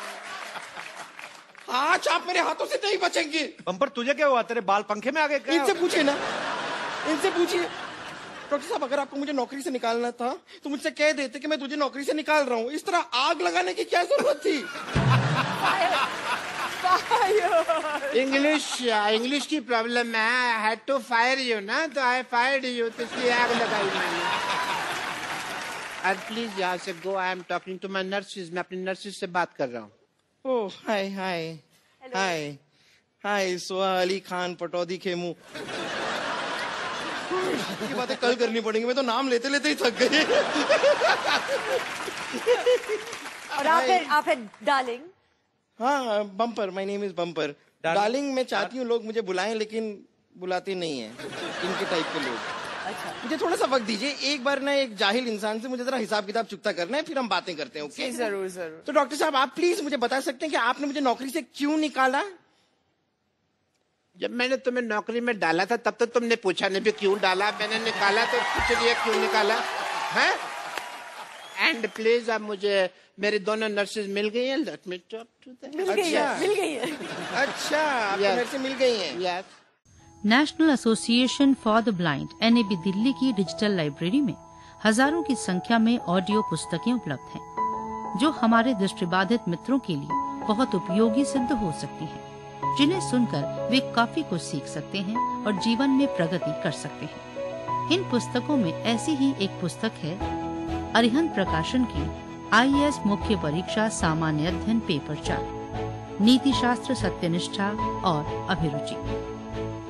आज आप मेरे हाथों से नहीं बचेंगे। बम्पर तुझे क्या हुआ? तेरे बाल पंखे में आ गए? इनसे पूछिए ना, इनसे पूछिए। डॉक्टर साहब अगर आपको मुझे नौकरी से निकालना था तो मुझसे कह देते कि मैं तुझे नौकरी से निकाल रहा हूँ। इस तरह आग लगाने की क्या जरूरत थी? इंग्लिश इंग्लिश की प्रॉब्लम है। I had to fire you ना, तो आई फायर्ड यू, तो इसलिए आग लगाई मैंने। और प्लीज यहाँ से go. I am talking to my nurses. मैं अपनी नर्सिस से बात कर रहा हूँ। ओह हाय हाय हाय हाय सोहा अली खान पटौदी खेमू। ये बातें कल करनी पड़ेंगी, मैं तो नाम लेते लेते ही थक गई। और आप है, आप है डार्लिंग? हाँ Bumper, my name is Bumper. Darling मैं चाहती हूँ लोग मुझे बुलाएं, लेकिन बुलाते नहीं है इनके टाइप के लोग। अच्छा। मुझे थोड़ा सा वक्त दीजिए, एक बार ना एक जाहिल इंसान से मुझे जरा हिसाब किताब चुकता करना है, फिर हम बातें करते हैं। ओके जरूर जरूर। तो डॉक्टर साहब आप प्लीज मुझे बता सकते हैं कि आपने मुझे नौकरी से क्यों निकाला? जब मैंने तुम्हें नौकरी में डाला था तब तो तुमने पूछा नहीं भी क्यों डाला। मैंने निकाला तो पूछ लिया क्यों निकाला है। एंड प्लीज अब मुझे मेरी दोनों नर्सेज मिल गई हैं। Let me talk to them. मिल गई है, मिल गई है। अच्छा आपको मेरे से मिल गई हैं? Yes. National association for the blind N A B Delhi की डिजिटल लाइब्रेरी में हजारों की संख्या में ऑडियो पुस्तकें उपलब्ध हैं, जो हमारे दृष्टिबाधित मित्रों के लिए बहुत उपयोगी सिद्ध हो सकती हैं, जिन्हें सुनकर वे काफी कुछ सीख सकते हैं और जीवन में प्रगति कर सकते हैं। इन पुस्तकों में ऐसी ही एक पुस्तक है अरिहंत प्रकाशन की आई ए एस मुख्य परीक्षा सामान्य अध्ययन पेपर चार, नीति शास्त्र, सत्यनिष्ठा और अभिरुचि।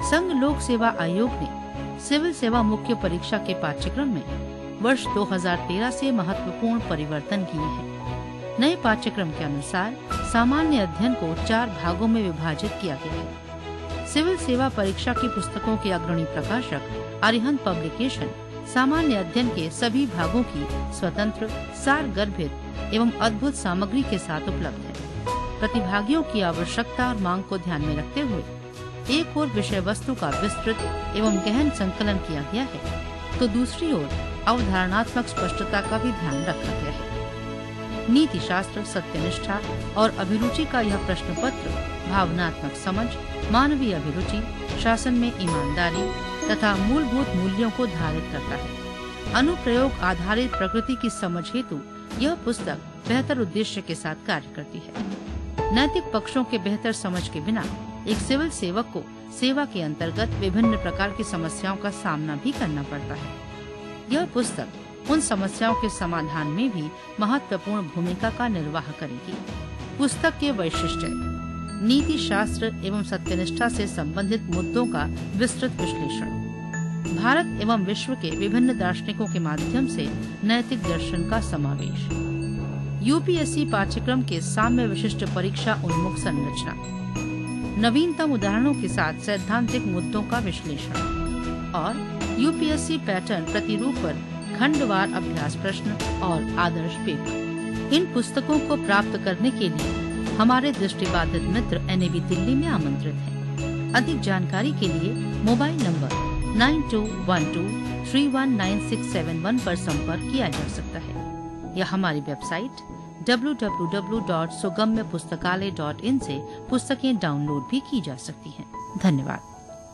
संघ लोक सेवा आयोग ने सिविल सेवा मुख्य परीक्षा के पाठ्यक्रम में वर्ष दो हज़ार तेरह से महत्वपूर्ण परिवर्तन किए हैं। नए पाठ्यक्रम के अनुसार सामान्य अध्ययन को चार भागों में विभाजित किया गया है। सिविल सेवा परीक्षा की पुस्तकों के अग्रणी प्रकाशक अरिहंत पब्लिकेशन सामान्य अध्ययन के सभी भागों की स्वतंत्र, सार गर्भित एवं अद्भुत सामग्री के साथ उपलब्ध है। प्रतिभागियों की आवश्यकता और मांग को ध्यान में रखते हुए एक ओर विषय वस्तु का विस्तृत एवं गहन संकलन किया गया है, तो दूसरी ओर अवधारणात्मक स्पष्टता का भी ध्यान रखा गया है। नीति शास्त्र, सत्यनिष्ठा और अभिरुचि का यह प्रश्न पत्र भावनात्मक समझ, मानवीय अभिरुचि, शासन में ईमानदारी तथा मूलभूत मूल्यों को धारित करता है। अनुप्रयोग आधारित प्रकृति की समझ हेतु यह पुस्तक बेहतर उद्देश्य के साथ कार्य करती है। नैतिक पक्षों के बेहतर समझ के बिना एक सिविल सेवक को सेवा के अंतर्गत विभिन्न प्रकार की समस्याओं का सामना भी करना पड़ता है। यह पुस्तक उन समस्याओं के समाधान में भी महत्वपूर्ण भूमिका का निर्वाह करेगी। पुस्तक के वैशिष्ट्य: नीति शास्त्र एवं सत्यनिष्ठा से संबंधित मुद्दों का विस्तृत विश्लेषण, भारत एवं विश्व के विभिन्न दार्शनिकों के माध्यम से नैतिक दर्शन का समावेश, यूपीएससी पाठ्यक्रम के साम्य विशिष्ट परीक्षा उन्मुख संरचना, नवीनतम उदाहरणों के साथ सैद्धांतिक मुद्दों का विश्लेषण और यूपीएससी पैटर्न प्रतिरूप पर खंडवार अभ्यास प्रश्न और आदर्श पेपर। इन पुस्तकों को प्राप्त करने के लिए हमारे दृष्टिबाधित मित्र एनएबी दिल्ली में आमंत्रित हैं। अधिक जानकारी के लिए mobile number nine two one two three one nine six seven one पर संपर्क किया जा सकता है या हमारी website W W W dot Sugamya Pustakalaya dot इन से पुस्तकें डाउनलोड भी की जा सकती हैं। धन्यवाद।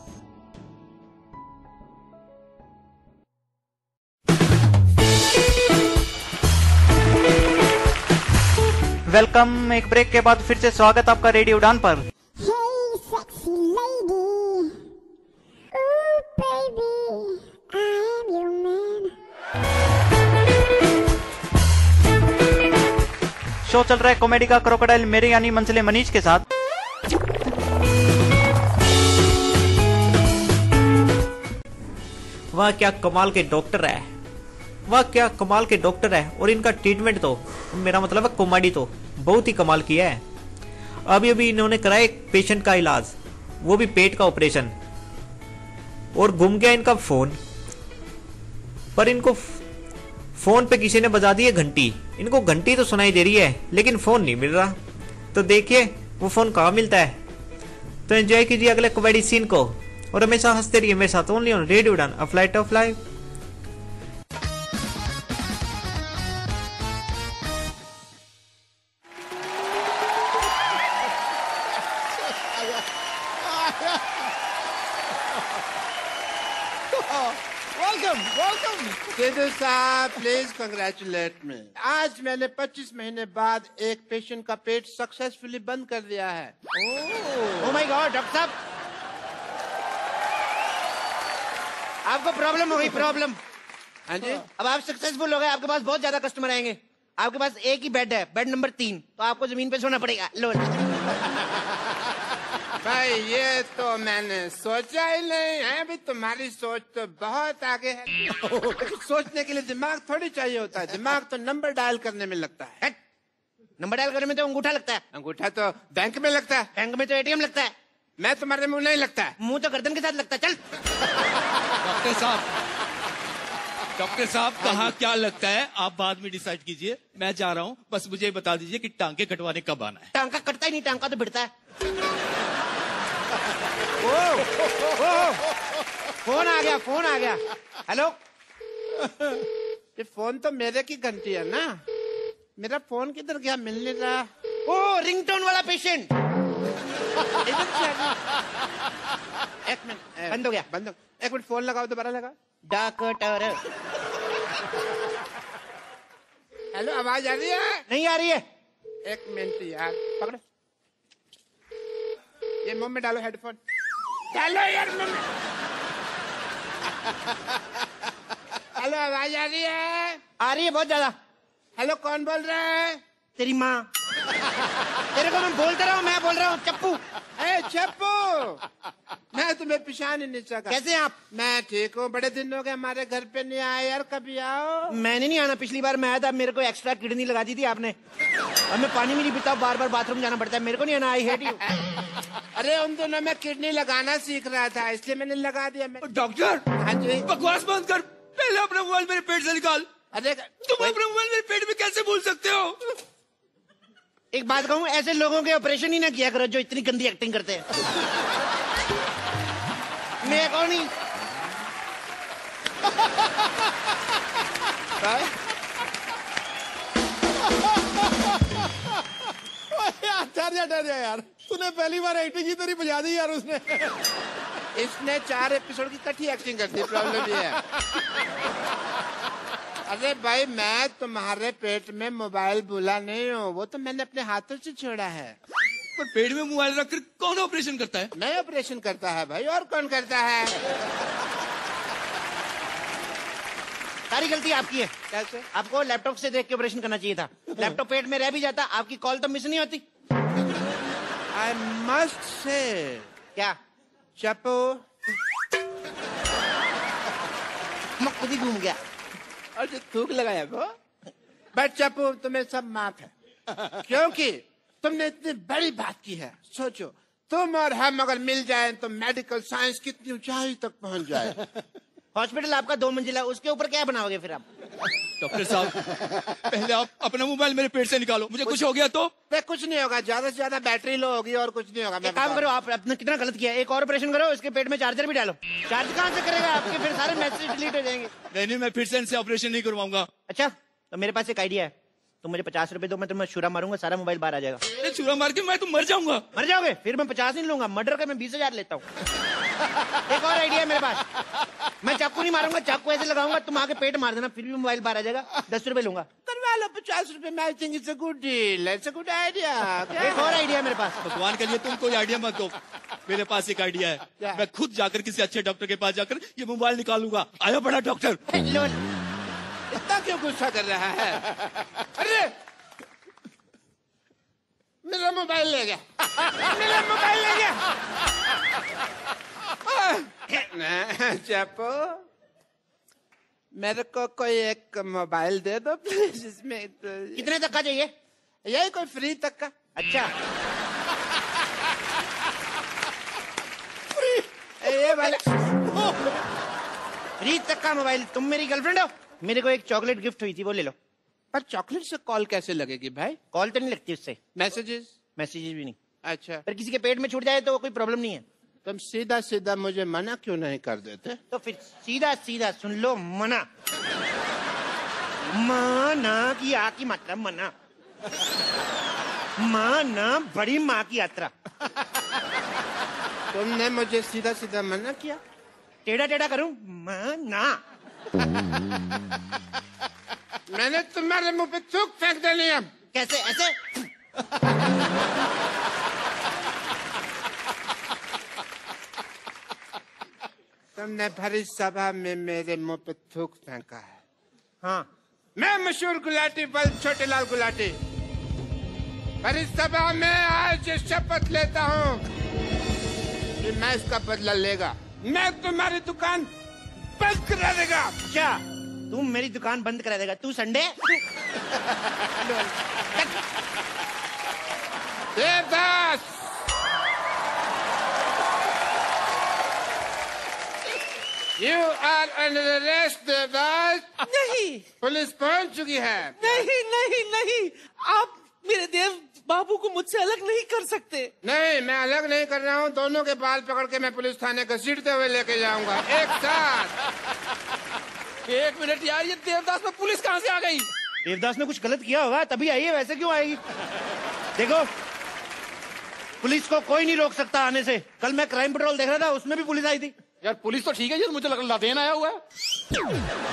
वेलकम। एक ब्रेक के बाद फिर से स्वागत आपका रेडियो उड़ान पर। Hey, sexy lady. Ooh, baby, I am your man. Show चल रहा है कॉमेडी का क्रोकोडाइल मेरे यानी मंचले मनीष के साथ। वाह क्या कमाल के डॉक्टर है, वाह क्या कमाल के डॉक्टर है। और इनका ट्रीटमेंट तो, मेरा मतलब है कॉमेडी तो बहुत ही कमाल किया है। अभी अभी इन्होंने कराया एक पेशेंट का इलाज, वो भी पेट का ऑपरेशन, और गुम गया इनका फोन। पर इनको फोन पे किसी ने बजा दी है घंटी। इनको घंटी तो सुनाई दे रही है लेकिन फोन नहीं मिल रहा। तो देखिए वो फोन कहाँ मिलता है। तो एंजॉय कीजिए अगले कॉमेडी सीन को और हमेशा हंसते रहिए मेरे साथ only on radio Udaan, a flight of life. Welcome welcome Sethu साहब, प्लीज कंग्रेचुलेट मी। आज मैंने पच्चीस महीने बाद एक पेशेंट का पेट सक्सेसफुली बंद कर दिया है। ओह माय गॉड डॉक्टर साहब, आपको प्रॉब्लम हो गई प्रॉब्लम। हाँ जी, अब आप सक्सेसफुल हो गए, आपके पास बहुत ज्यादा कस्टमर आएंगे। आपके पास एक ही बेड है, बेड नंबर तीन, तो आपको जमीन पे सोना पड़ेगा। लो भाई ये तो मैंने सोचा ही नहीं है। अभी तुम्हारी सोच तो बहुत आगे है। सोचने के लिए दिमाग थोड़ी चाहिए होता है, दिमाग तो नंबर डायल करने में लगता है। नंबर डायल करने में तो अंगूठा लगता है। अंगूठा तो बैंक में लगता है। बैंक में तो एटीएम लगता है। मैं तुम्हारे मुंह नहीं लगता है। मुंह तो गर्दन के साथ लगता है। चल डॉक्टर साहब, डॉक्टर साहब कहाँ क्या लगता है आप बाद में डिसाइड कीजिए, मैं जा रहा हूँ। बस मुझे बता दीजिए कि टांके कटवाने कब आना है। टांका कटता ही नहीं, टांका तो भिड़ता है। ओ, ओ, फोन आ गया, फोन आ गया। हेलो, ये फोन तो मेरे की घंटी है ना, मेरा फोन किधर गया, मिल नहीं रहा। ओ रिंगटोन वाला पेशेंट। एक मिनट, बंद हो गया, बंद हो। एक मिनट फोन लगाओ, दोबारा लगा। डॉक्टर हेलो, आवाज आ रही है? नहीं आ रही है। एक मिनट यार, पकड़ो, ये मुंह में डालो हेडफोन। डालो यार मुंह में। हेलो, आवाज आ रही है? आ रही है बहुत ज्यादा। हेलो, कौन बोल रहा है? तेरी माँ। तेरे को मैं बोलता रहा हूँ, मैं बोल रहा हूँ चप्पू। ए चप्पू, मैं तुम्हें पहचान ही नहीं सका। कैसे आप? मैं ठीक हूँ, बड़े दिन हो गए हमारे घर पे नहीं आए यार, कभी आओ। मैंने नहीं आना, पिछली बार मैं आया था मेरे को एक्स्ट्रा किडनी लगा दी थी आपने। अब मैं पानी में नहीं पीता, बार बार बाथरूम जाना पड़ता है, मेरे को नहीं आना। I hate you. अरे उन दोनों में किडनी लगाना सीख रहा था इसलिए मैंने लगा दिया। डॉक्टर, हाँ जी, बकवास बंद कर, पहले अपना मोबाइल मेरे पेट से निकाल। अरे तुम अपना मोबाइल मेरे पेट में कैसे भूल सकते हो? एक बात कहूँ, ऐसे लोगों के ऑपरेशन ही ना किया करो जो इतनी गंदी एक्टिंग करते हैं। मैं कौन ही डर जा डर जा यार, तूने पहली बार एक्टिंग की तेरी बजा दी यार उसने। इसने चार एपिसोड की कठी एक्टिंग कर दी, प्रॉब्लम ये है। अरे भाई मैं तुम्हारे पेट में मोबाइल भूला नहीं हूँ, वो तो मैंने अपने हाथों से छोड़ा है। पर पेट में मोबाइल रखकर कौन ऑपरेशन करता है? नहीं ऑपरेशन करता है भाई, और कौन करता है? सारी गलती आपकी है। कैसे? आपको लैपटॉप से देख के ऑपरेशन करना चाहिए था। लैपटॉप पेट में रह भी जाता, आपकी कॉल तो मिस नहीं होती। आई मस्ट से क्या चप्पू मैं खुद ही घूम गया और जो थूक लगाया को। बट चप्पू तुम्हें सब माफ है, क्योंकि तुमने इतनी बड़ी बात की है। सोचो तुम और हम अगर मिल जाए तो मेडिकल साइंस कितनी ऊंचाई तक पहुंच जाए। हॉस्पिटल आपका दो मंजिला, उसके ऊपर क्या बनाओगे फिर आप? डॉक्टर साहब, पहले आप अपना मोबाइल मेरे पेट से निकालो, मुझे कुछ हो गया तो? कुछ नहीं होगा, ज्यादा से ज्यादा बैटरी लो होगी और कुछ नहीं होगा। एक काम करो, आप अपने कितना गलत किया, एक और ऑपरेशन करो, इसके पेट में चार्जर भी डालो। चार्ज कहाँ से करेगा? आपके फिर सारे मैसेज डिलीट हो जाएंगे। नहीं नहीं, मैं फिर से इनसे ऑपरेशन नहीं करवाऊंगा। अच्छा, तो मेरे पास एक आइडिया है, तुम मुझे पचास रुपए दो, मैं तुम्हें छुरा मारूंगा, सारा मोबाइल बाहर आ जाएगा। छुरा मार के मैं तो मर जाऊंगा। मर जाओगे? फिर मैं पचास नहीं लूंगा, मर्डर का मैं बीस हजार लेता हूँ। एक और आइडिया है मेरे पास, मैं चाकू नहीं मारूंगा, चाकू ऐसे लगाऊंगा, तुम आके पेट मार देना, फिर भी मोबाइल बाहर आ जाएगा। दस रुपए लूंगा। करवा लो पचास रुपए में, I think it's a good deal, it's a good idea. एक और आइडिया है मेरे पास। भगवान के लिए तुम कोई आइडिया मत दो, मेरे पास एक आइडिया है। मैं खुद जाकर किसी अच्छे डॉक्टर के पास जाकर ये मोबाइल निकालूंगा। आया बड़ा डॉक्टर। इतना क्यों गुस्सा कर रहा है? अरे मेरा मोबाइल ले गया, मेरा मोबाइल ले गया। चप्पू मेरे को कोई एक मोबाइल दे दो प्लीज। इसमें तो... कितने तक का चाहिए? यही कोई फ्री तक का। अच्छा फ्री ये वाला फ्री तक का मोबाइल? तुम मेरी गर्लफ्रेंड हो, मेरे को एक चॉकलेट गिफ्ट हुई थी, वो ले लो। पर चॉकलेट से कॉल कैसे लगेगी भाई? कॉल तो नहीं लगती उससे, मैसेजेस? मैसेजेस भी नहीं। अच्छा, पर किसी के पेट में छूट जाए तो कोई प्रॉब्लम नहीं है। तुम सीधा सीधा मुझे मना क्यों नहीं कर देते? तो फिर सीधा सीधा सुन लो, मना। मना की आ की मात्रा मना, माना बड़ी माँ की यात्रा। तुमने मुझे सीधा सीधा मना किया? टेढ़ा टेढ़ा करूं? मना। मैंने तुम्हारे मुंह पे थूक फेंक देनी है। कैसे? ऐसे? तुमने भरी सभा में मेरे मुंह पे थूक फेंका है। हाँ, मैं मशहूर गुलाटी बल छोटे लाल गुलाटी भरी सभा में आज शपथ लेता हूँ कि मैं इसका बदला लेगा। मैं तुम्हारी दुकान बंद करा देगा। क्या तू मेरी दुकान बंद करा देगा? तू Sunday? Devdas, you are under arrest Devdas. नहीं, पुलिस पहुंच चुकी है। नहीं नहीं नहीं, आप मेरे देव बाबू को मुझसे अलग नहीं कर सकते। नहीं, मैं अलग नहीं कर रहा हूँ, दोनों के बाल पकड़ के मैं पुलिस थाने घसीटते हुए लेके जाऊंगा एक साथ। एक मिनट यार, ये देवदास में पुलिस कहाँ से आ गई? देवदास ने कुछ गलत किया होगा तभी आई है, वैसे क्यों आएगी? देखो, पुलिस को कोई नहीं रोक सकता आने से। कल मैं क्राइम पेट्रोल देख रहा था, उसमें भी पुलिस आई थी। यार पुलिस तो ठीक है, ये तो मुझे लग लादेन आया हुआ है।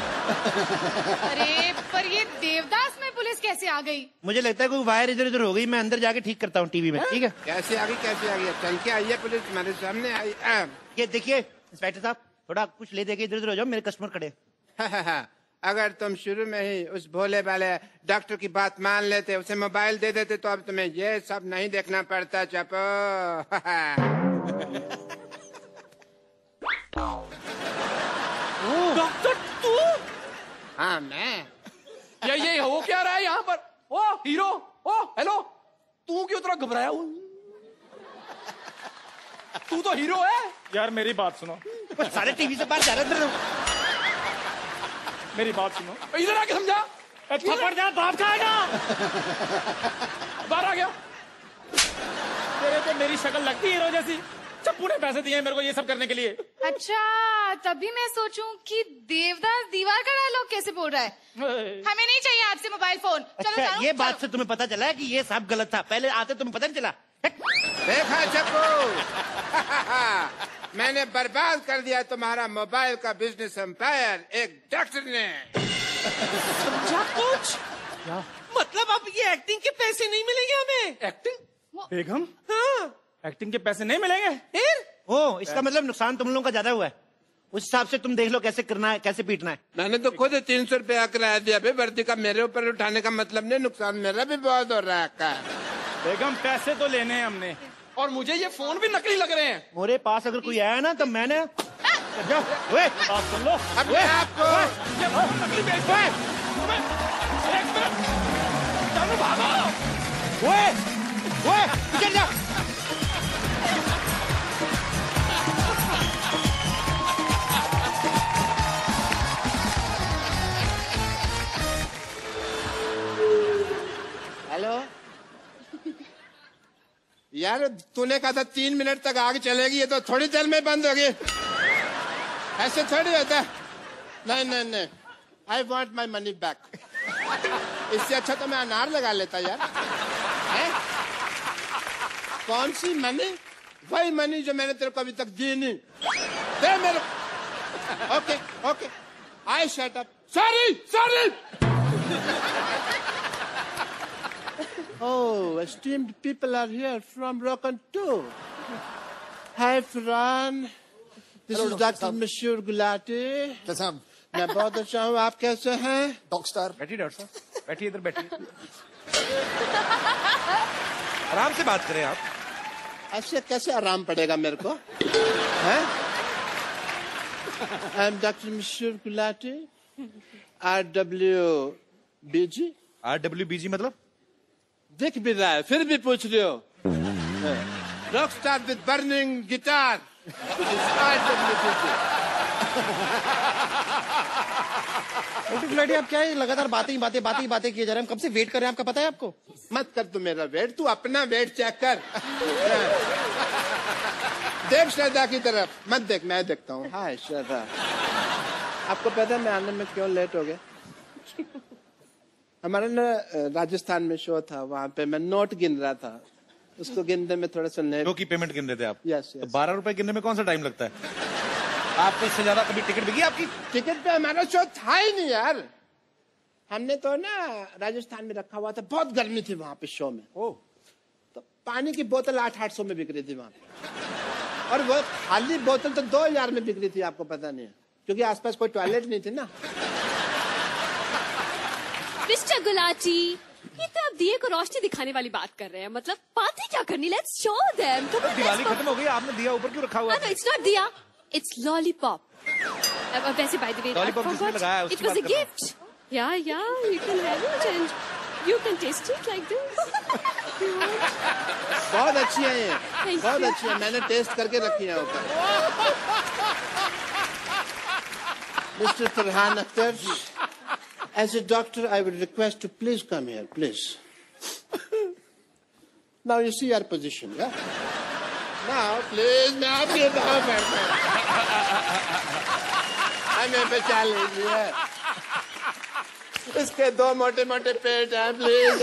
अरे पर ये देवदास में पुलिस कैसे आ गई? मुझे लगता है कोई वायर इधर उधर हो गई, मैं अंदर जाके ठीक करता हूँ टीवी में। ठीक है? कैसे आ गई? कैसे आ गई? चल के आई है पुलिस, तुम्हारे सामने आई। ये देखिए इंस्पेक्टर साहब, थोड़ा कुछ ले दे के इधर उधर हो जाओ, मेरे कस्टमर खड़े। अगर तुम शुरू में ही उस भोले वाले डॉक्टर की बात मान लेते, उसे मोबाइल दे देते, तो अब तुम्हें ये सब नहीं देखना पड़ता। चपो हाँ मैं। ये ये हो क्या रहा है यहाँ पर? ओ हीरो, ओ हेलो, तू क्यों इतना घबराया हुआ? तू तो हीरो है यार। मेरी बात सुनो, सारे टीवी से बाहर जा रहे हैं। मेरी बात सुनो, इधर आके समझा। थप्पड़ जा, बाप जाएगा। बाहर आ गया। तेरे तो मेरी शक्ल लगती है हीरो जैसी। चप्पू ने पैसे दिए मेरे को ये सब करने के लिए। अच्छा, तभी मैं सोचूं कि देवदास दीवार का डायलॉग कैसे बोल रहा है। हमें नहीं चाहिए आपसे मोबाइल फोन। चलो अच्छा, चलो, ये चलो। बात से तुम्हें पता चला है कि ये सब गलत था? पहले आते तुम्हें पता नहीं चला? देखा चप्पू, मैंने बर्बाद कर दिया तुम्हारा मोबाइल का बिजनेस एम्पायर एक डॉक्टर ने। समझा कुछ? क्या मतलब अब ये एक्टिंग के पैसे नहीं मिलेंगे हमें? एक्टिंग? बेगम, हाँ। एक्टिंग के पैसे नहीं मिलेंगे? फिर ओ, इसका मतलब नुकसान तुम लोगों का ज्यादा हुआ है। उस हिसाब से तुम देख लो कैसे करना है, कैसे पीटना है। मैंने तो खुद तीन सौ रुपया किराया दिया भाई। वर्दी का मेरे ऊपर उठाने का मतलब नहीं, नुकसान मेरा भी बहुत हो रहा है। बेगम, पैसे तो लेने हैं हमने। और मुझे ये फोन भी नकली लग रहे हैं। मेरे पास अगर कोई आया ना तो मैंने बात सुन लो। अब मैं आपको ये फोन नकली बेचता है। एक मिनट, चलो भागो। ओए, ओए, निकल जा। हेलो यार, तूने कहा था तीन मिनट तक आग चलेगी, ये तो थोड़ी देर में बंद होगी। ऐसे थोड़ी होता है। नहीं नहीं नहीं, I want my money back. इससे अच्छा तो मैं अनार लगा लेता यार। है? कौन सी मनी? वही मनी जो मैंने तेरे को अभी तक दी नहीं। दे मेरे। Okay okay, I shut up. Sorry sorry. Oh, esteemed people are here from Rock'n too. Hi, Fran. This Hello, is Doctor Doctor साहब। Mashur Gulati. कैसे हम? मैं बहुत अच्छा हूँ, आप कैसे हैं? डॉक्टर। बैठिए डॉक्टर साहब, बैठिए इधर बैठिए। आराम से बात करें आप। ऐसे कैसे आराम पड़ेगा मेरे को? हैं? I'm Doctor Mashur Gulati. R W B G. R W B G मतलब? दिख भी रहा है, फिर भी पूछ रहे हो। Rock star with burning guitar. Gulati, आप क्या है लगातार बातें ही बातें बातें ही बातें किए जा रहे हैं? हम कब से वेट कर रहे हैं, आपका पता है आपको? मत कर तू मेरा वेट, तू अपना वेट चेक कर। देख श्रद्धा की तरफ मत देख, मैं देखता हूँ। हाय श्रद्धा, आपको पता है मैं आने में क्यों लेट हो गया? हमारा ना राजस्थान में शो था, वहाँ पे मैं नोट गिन रहा था, उसको गिनने में थोड़ा सा लेट। शो की पेमेंट गिन रहे थे आप? यस तो बारह रुपए गिनने में कौन सा टाइम लगता है? आपको इससे ज्यादा कभी टिकट बिकी आपकी? टिकट पे हमारा शो था ही नहीं यार। हमने तो ना राजस्थान में रखा हुआ था, बहुत गर्मी थी वहाँ पे शो में। ओ, तो पानी की बोतल आठ आठ सौ में बिक रही थी वहाँ पे, और वो खाली बोतल तो दो हजार में बिक रही थी, आपको पता नहीं है, क्योंकि आसपास कोई टॉयलेट नहीं थी ना। मिस्टर गुलाटी, ये तो आप दिए को रोशनी दिखाने वाली बात कर रहे हैं। मतलब पार्टी क्या करनी? Let's show them. दिवाली खत्म हो गई, आपने दिया ऊपर क्यों रखा हुआ है? इट्स नॉट दिया, इट्स लॉलीपॉप। वैसे बाय द वे, लॉलीपॉप जिसमें लगाया है, उसकी इट वाज अ बात कर रहा हूं। Gift. Yeah yeah, you can have it and you can taste it like this. बहुत अच्छी है ये, Thank बहुत you. अच्छी है, मैंने टेस्ट करके रखी है ऊपर। Mister Farhan Akhtar, as a doctor, I would request to please come here, please. Now you see your position, yeah? Now, please, मैं आपके भाव बैठता हूँ। हमें बचा लीजिए। इसके दो मोटे मोटे पेट हैं, प्लीज।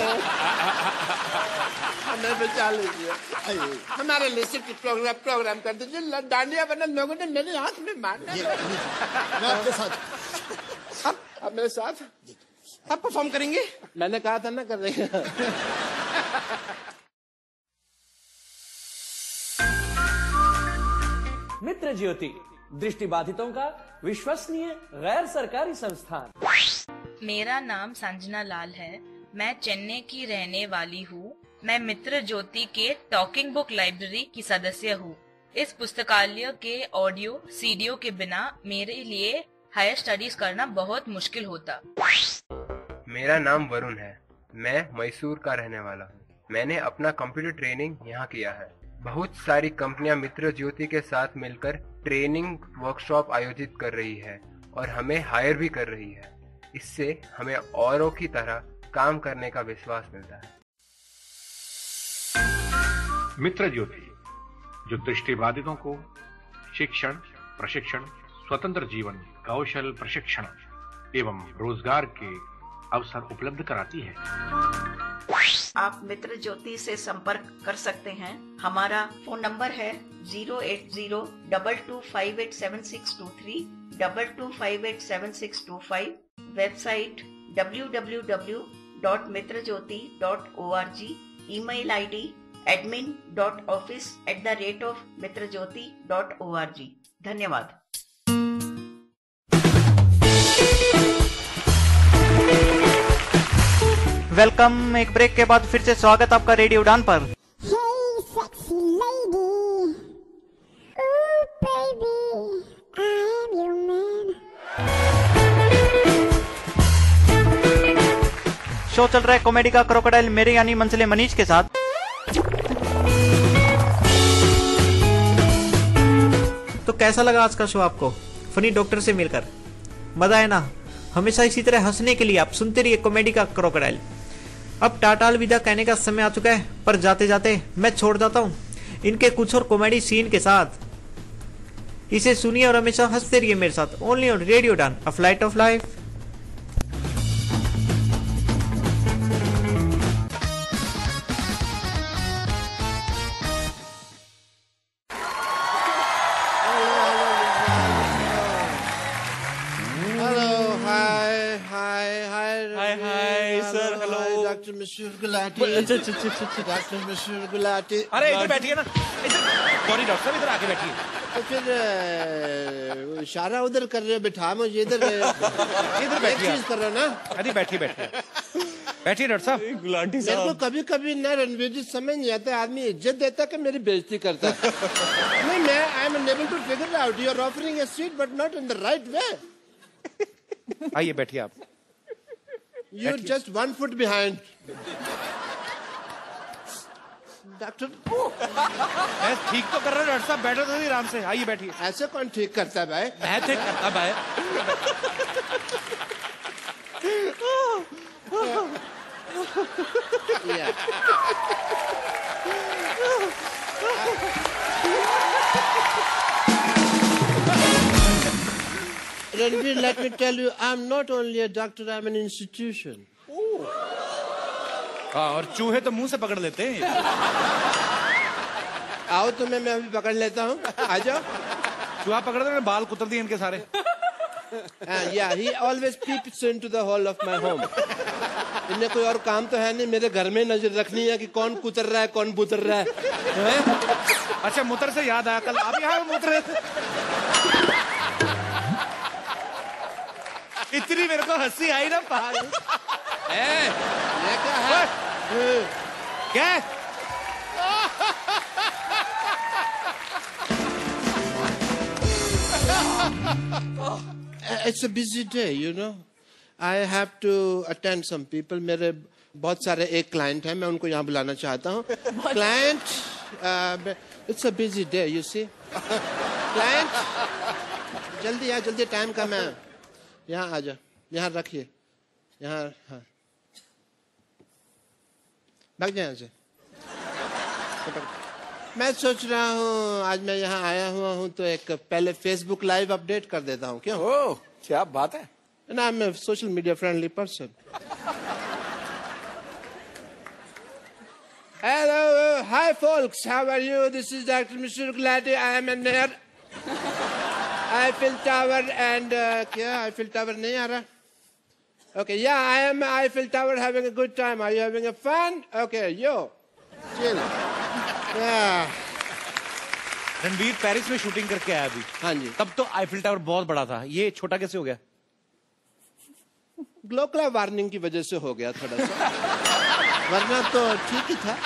हमें बचा लीजिए। हमारे लिए सिर्फ प्रोग्राम प्रोग्राम कर दीजिए। डांडिया बना लोगों ने मेरे हाथ में मारना। मैं आपके साथ। आप, आप मेरे साथ आप परफॉर्म करेंगे? मैंने कहा था ना कर रहे हैं। मित्र ज्योति, दृष्टिबाधितों का विश्वसनीय गैर सरकारी संस्थान। मेरा नाम संजना लाल है। मैं चेन्नई की रहने वाली हूँ। मैं मित्र ज्योति के टॉकिंग बुक लाइब्रेरी की सदस्य हूँ। इस पुस्तकालय के ऑडियो सीडियो के बिना मेरे लिए हायर स्टडीज करना बहुत मुश्किल होता। मेरा नाम वरुण है। मैं मैसूर का रहने वाला हूँ। मैंने अपना कंप्यूटर ट्रेनिंग यहाँ किया है। बहुत सारी कंपनियां मित्र ज्योति के साथ मिलकर ट्रेनिंग वर्कशॉप आयोजित कर रही है और हमें हायर भी कर रही है। इससे हमें औरों की तरह काम करने का विश्वास मिलता है। मित्र ज्योति जो दृष्टिबाधितों को शिक्षण, प्रशिक्षण, स्वतंत्र जीवन, कौशल प्रशिक्षण एवं रोजगार के अवसर उपलब्ध कराती है। आप मित्र ज्योति से संपर्क कर सकते हैं। हमारा फोन नंबर है zero eight zero double two five eight seven six two three double two five eight seven six two five. Website W W W dot Mitra Jyoti dot O R G. Email ID admin dot office at the rate of Mitra Jyoti dot O R G. धन्यवाद। वेलकम। एक ब्रेक के बाद फिर से स्वागत आपका रेडियो उड़ान पर। Hey, sexy lady. Ooh, baby, I am your man. Show चल रहा है कॉमेडी का क्रोकोडाइल मेरे यानी मंचले मनीष के साथ। तो कैसा लगा आज का शो आपको फनी डॉक्टर से मिलकर? मजा है ना? हमेशा इसी तरह हंसने के लिए आप सुनते रहिए कॉमेडी का क्रोकोडाइल। अब टाटा अलविदा कहने का समय आ चुका है, पर जाते जाते मैं छोड़ जाता हूँ इनके कुछ और कॉमेडी सीन के साथ। इसे सुनिए और हमेशा हंसते रहिए मेरे साथ, only on radio Udaan, a flight of life. Doctor mister Gulati, doctor mister Gulati. अरे इधर बैठिए ना, इधर सॉरी डॉक्टर साहब, इधर आके बैठिए। तो फिर इशारा उधर कर रहे हो, बिठा मुझे इधर इधर बैठिए कर रहे हो ना। अरे बैठिए बैठिए बैठिए डॉक्टर साहब। गुलाटी साहब, मेरे को कभी कभी ना रणवीर जी समझ नहीं आता, आदमी इज्जत देता कि मेरी बेइज्जती करता नहीं, मैं I am unable to figure out you are offering a seat but not in the right way. आइए बैठिए आप। You're just one foot behind. Doctor मैं ठीक तो कर रहा हूँ डॉक्टर साहब, बैठो तो आराम से। आइए बैठिए। ऐसे कौन ठीक करता है भाई? मैं ठीक करता भाई। Ranveer, let me tell you, I'm not only a doctor, I'm an institution. हाँ, और चूहे तो मुंह से पकड़ लेते हैं। आओ तुम्हें मैं अभी पकड़ लेता हूँ, आ जाओ। चूहा पकड़ दे, बाल कुतर दिए इनके सारे। uh, yeah, he always peeps into the hall of my home. इन्हें कोई और काम तो है नहीं, मेरे घर में नजर रखनी है कि कौन कुतर रहा है, कौन बुतर रहा है, है? अच्छा, मुतर से याद आया, कल आप यहाँ मुतर रहे थे। इतनी मेरे को हंसी आई ना पहाड़। ए, ये क्या है? क्या? It's a busy day, you know. I have to attend some people. मेरे बहुत सारे एक client हैं, मैं उनको यहाँ बुलाना चाहता हूँ। Client, uh, it's a busy day, you see. Client, जल्दी आ, जल्दी टाइम कम है। यहाँ आ जा, यहाँ रखिए, यहाँ, हाँ, भाग जाए यहाँ से। मैं सोच रहा हूँ आज मैं यहाँ आया हुआ हूँ तो एक पहले फेसबुक लाइव अपडेट कर देता हूँ, क्यों? ओह, क्या बात है? ना, मैं social media friendly person. Hello, hi folks, how are you? This is Doctor Mister Gulati. I am in there. Eiffel Tower and uh, क्या Eiffel Tower नहीं आ रहा? Okay, yeah, I am Eiffel Tower having a good time. Are you having a fun? Okay, yo, chill. Yeah. Ranveer Paris में शूटिंग करके आया अभी। हाँ जी। तब तो आईफिल टावर बहुत बड़ा था, ये छोटा कैसे हो गया? ग्लोकला वार्निंग की वजह से हो गया थोड़ा सा, वरना तो ठीक ही था।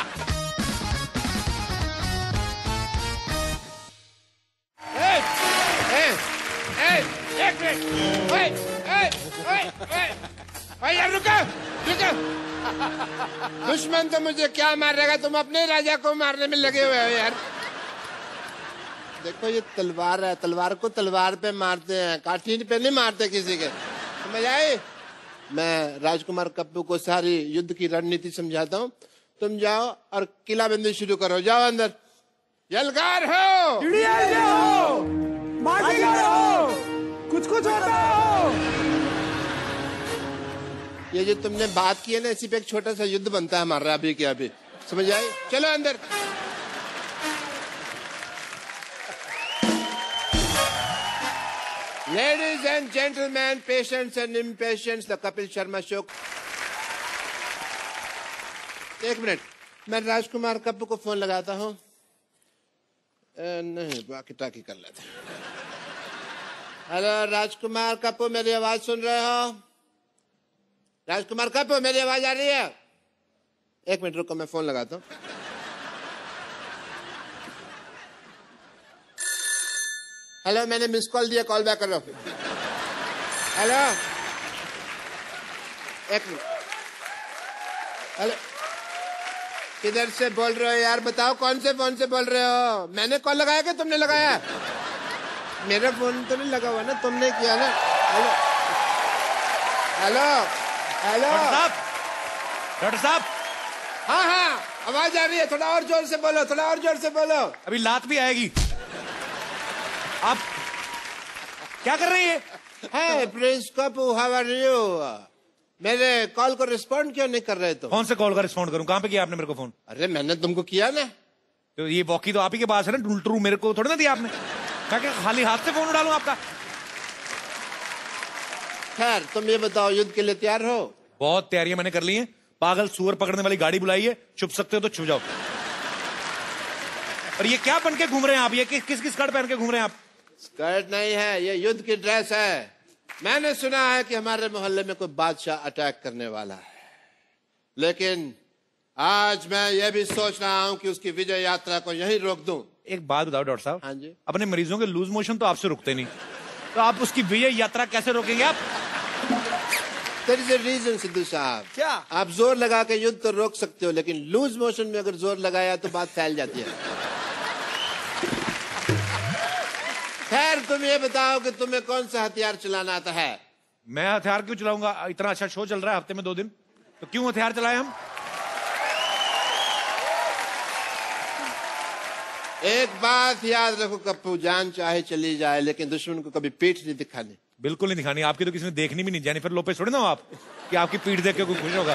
ए, ए, ए, एक मिनट, ओए, ओए, ओए, ओए, ओए यार रुको, रुको। दुश्मन तो मुझे क्या मारेगा, तुम अपने राजा को मारने में लगे हुए हो यार। देखो ये तलवार है, तलवार को तलवार पे मारते हैं, काठी पे नहीं मारते किसी के। समझ आई? मैं राजकुमार कप्पू को सारी युद्ध की रणनीति समझाता हूँ, तुम जाओ और किलाबंदी शुरू करो, जाओ अंदर। यलगार हो, हो, माजीगर हो, कुछ कुछ होता हो। ये जो तुमने बात की है ना, इसी पे एक छोटा सा युद्ध बनता है हमारा अभी के अभी। समझ आई? चलो अंदर। Ladies and gentlemen, patients and impatients, the Kapil Sharma Show. एक मिनट, मैं राजकुमार कप्पू को फोन लगाता हूँ। नहीं, बाकी टाकी कर लेते। हेलो राजकुमार कप्पू, मेरी आवाज सुन रहे हो? राजकुमार कप्पू, मेरी आवाज आ रही है? एक मिनट रुको, मैं फोन लगाता हूँ। हेलो, मैंने मिस कॉल दिया, कॉल बैक करो। हेलो, एक मिनट। हेलो, किधर से बोल रहे हो यार? बताओ कौन से फोन से बोल रहे हो? मैंने कॉल लगाया कि तुमने लगाया? मेरा फोन तो नहीं लगा हुआ ना, तुमने किया ना। हेलो हेलो हेलो डॉक्टर साहब, डॉक्टर साहब। हाँ हाँ, आवाज आ रही है, थोड़ा और जोर से बोलो, थोड़ा और जोर से बोलो। अभी लात भी आएगी। आप क्या कर रही है? Hey, Prince Kapu, how are you? मेरे कॉल को रिस्पॉन्ड क्यों नहीं कर रहे तुम? कौन से कॉल का रिस्पॉन्ड करूं? कहाँ पे किया आपने मेरे को फोन? अरे मैंने तुमको किया ना। तो ये वॉकी तो आप ही के पास है ना, टूलटरू मेरे को थोड़ी ना दिया आपने। क्या क्या खाली हाथ से फोन उड़ा लूं आपका? खैर, तुम ये बताओ, युद्ध के लिए तैयार हो? बहुत तैयारियां मैंने कर ली हैं। पागल सुअर पकड़ने वाली गाड़ी बुलाई है, छुप सकते हो तो छुप जाओ। और ये क्या बन के घूम रहे हैं आप? ये किस किस किस स्कर्ट पहन के घूम रहे हैं आप? स्कर्ट नहीं है, ये युद्ध की ड्रेस है। मैंने सुना है कि हमारे मोहल्ले में कोई बादशाह अटैक करने वाला है, लेकिन आज मैं ये भी सोच रहा हूँ कि उसकी विजय यात्रा को यहीं रोक दूं। एक बात बताओ डॉक्टर साहब। हाँ जी। अपने मरीजों के लूज मोशन तो आपसे रुकते नहीं, तो आप उसकी विजय यात्रा कैसे रोकेंगे आप? There is a reason, Sidhu साहब। क्या? आप जोर लगा के युद्ध तो रोक सकते हो, लेकिन लूज मोशन में अगर जोर लगाया तो बात फैल जाती है। खैर, तुम ये बताओ कि तुम्हें कौन सा हथियार चलाना आता है? मैं हथियार क्यों चलाऊंगा? इतना अच्छा शो चल रहा है हफ्ते में दो दिन, तो क्यों हथियार चलाए हम? एक बात याद रखो कप्पू, जान चाहे चली जाए, लेकिन दुश्मन को कभी पीठ नहीं दिखानी। बिल्कुल नहीं दिखानी। आपकी तो किसी ने देखनी भी नहीं। जेनिफर लोपेज थोड़ी ना हो आप कि आपकी पीठ देख के कोई खुश होगा।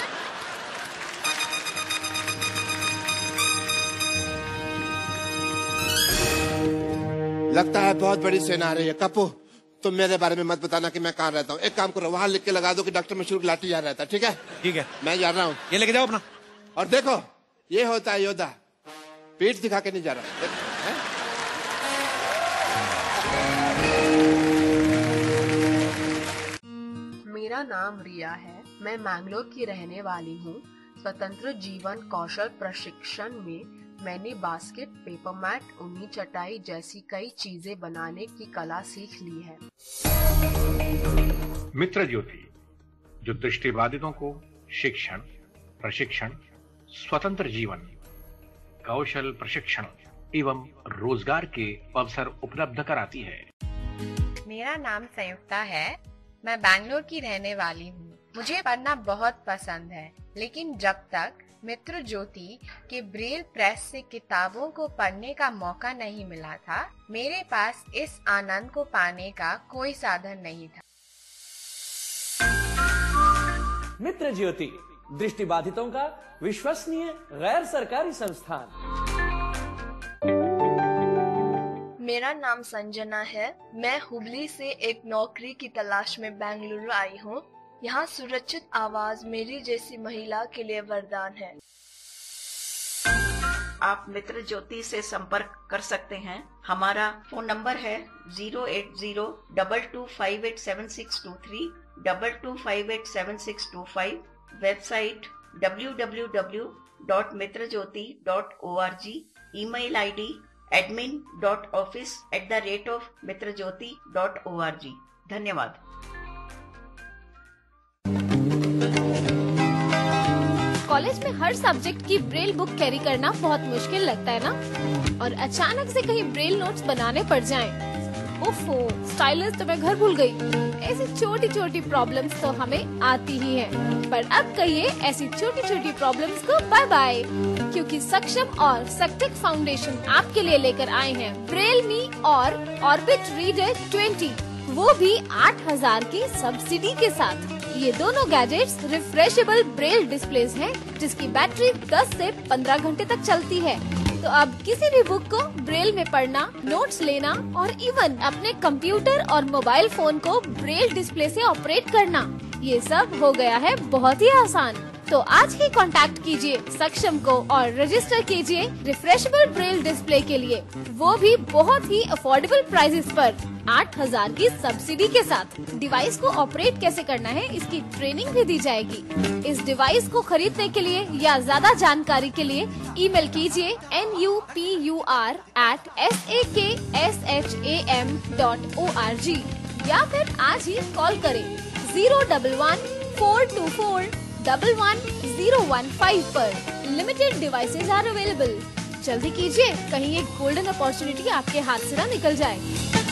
लगता है बहुत बड़ी सेना आ रही है। कप्पू, तुम मेरे बारे में मत बताना कि मैं कहाँ रहता हूँ। एक काम करो, वहां लिख के लगा दो कि डॉक्टर मशहूर गुलाटी यहाँ रहता है। ठीक है? ठीक है, मैं जा रहा हूँ। ये लेके जाओ अपना। और देखो, ये होता है योद्धा, पीठ दिखा के नहीं जा रहा है? मेरा नाम रिया है, मैं मैंगलोर की रहने वाली हूँ। स्वतंत्र जीवन कौशल प्रशिक्षण में मैंने बास्केट, पेपर मैट, ऊनी चटाई जैसी कई चीजें बनाने की कला सीख ली है। मित्र ज्योति, जो दृष्टिबाधितों को शिक्षण, प्रशिक्षण, स्वतंत्र जीवन, कौशल प्रशिक्षण एवं रोजगार के अवसर उपलब्ध कराती है। मेरा नाम संयुक्ता है, मैं बैंगलोर की रहने वाली हूँ। मुझे पढ़ना बहुत पसंद है, लेकिन जब तक मित्र ज्योति के ब्रेल प्रेस से किताबों को पढ़ने का मौका नहीं मिला था, मेरे पास इस आनंद को पाने का कोई साधन नहीं था। मित्र ज्योति, दृष्टिबाधितों का विश्वसनीय गैर सरकारी संस्थान। मेरा नाम संजना है, मैं हुबली से एक नौकरी की तलाश में बेंगलुरु आई हूँ। यहाँ सुरक्षित आवाज मेरी जैसी महिला के लिए वरदान है। आप मित्र ज्योति से संपर्क कर सकते हैं। हमारा फोन नंबर है zero eight zero double two five eight seven six two three double two five eight seven six two five. Website W W W dot Mitra Jyoti dot O R G. Email ID admin dot office at the rate of Mitra Jyoti dot O R G. धन्यवाद। कॉलेज में हर सब्जेक्ट की ब्रेल बुक कैरी करना बहुत मुश्किल लगता है ना, और अचानक से कहीं ब्रेल नोट्स बनाने पड़ जाएं। ओफो, स्टाइलस तो मैं घर भूल गई। ऐसी छोटी छोटी प्रॉब्लम्स तो हमें आती ही हैं। पर अब कहिए ऐसी छोटी छोटी प्रॉब्लम्स को बाय बाय, क्योंकि सक्षम और सक्तिक फाउंडेशन आपके लिए लेकर आए हैं ब्रेल मी और ऑर्बिट रीडर ट्वेंटी, वो भी आठ हजार की सब्सिडी के साथ। ये दोनों गैजेट्स रिफ्रेशेबल ब्रेल डिस्प्लेस हैं, जिसकी बैटरी दस से पंद्रह घंटे तक चलती है। तो अब किसी भी बुक को ब्रेल में पढ़ना, नोट्स लेना और इवन अपने कंप्यूटर और मोबाइल फोन को ब्रेल डिस्प्ले से ऑपरेट करना, ये सब हो गया है बहुत ही आसान। तो आज ही कांटेक्ट कीजिए सक्षम को और रजिस्टर कीजिए रिफ्रेशेबल ब्रेल डिस्प्ले के लिए, वो भी बहुत ही अफोर्डेबल प्राइसेस पर, आठ हजार की सब्सिडी के साथ। डिवाइस को ऑपरेट कैसे करना है इसकी ट्रेनिंग भी दी जाएगी। इस डिवाइस को खरीदने के लिए या ज्यादा जानकारी के लिए ईमेल कीजिए N U P U R at S A K S H A M dot O R G या फिर आज ही कॉल करें zero double one four two four double one zero one five पर। Limited devices are available. जल्दी कीजिए, कहीं एक गोल्डन अपॉर्चुनिटी आपके हाथ से न निकल जाए।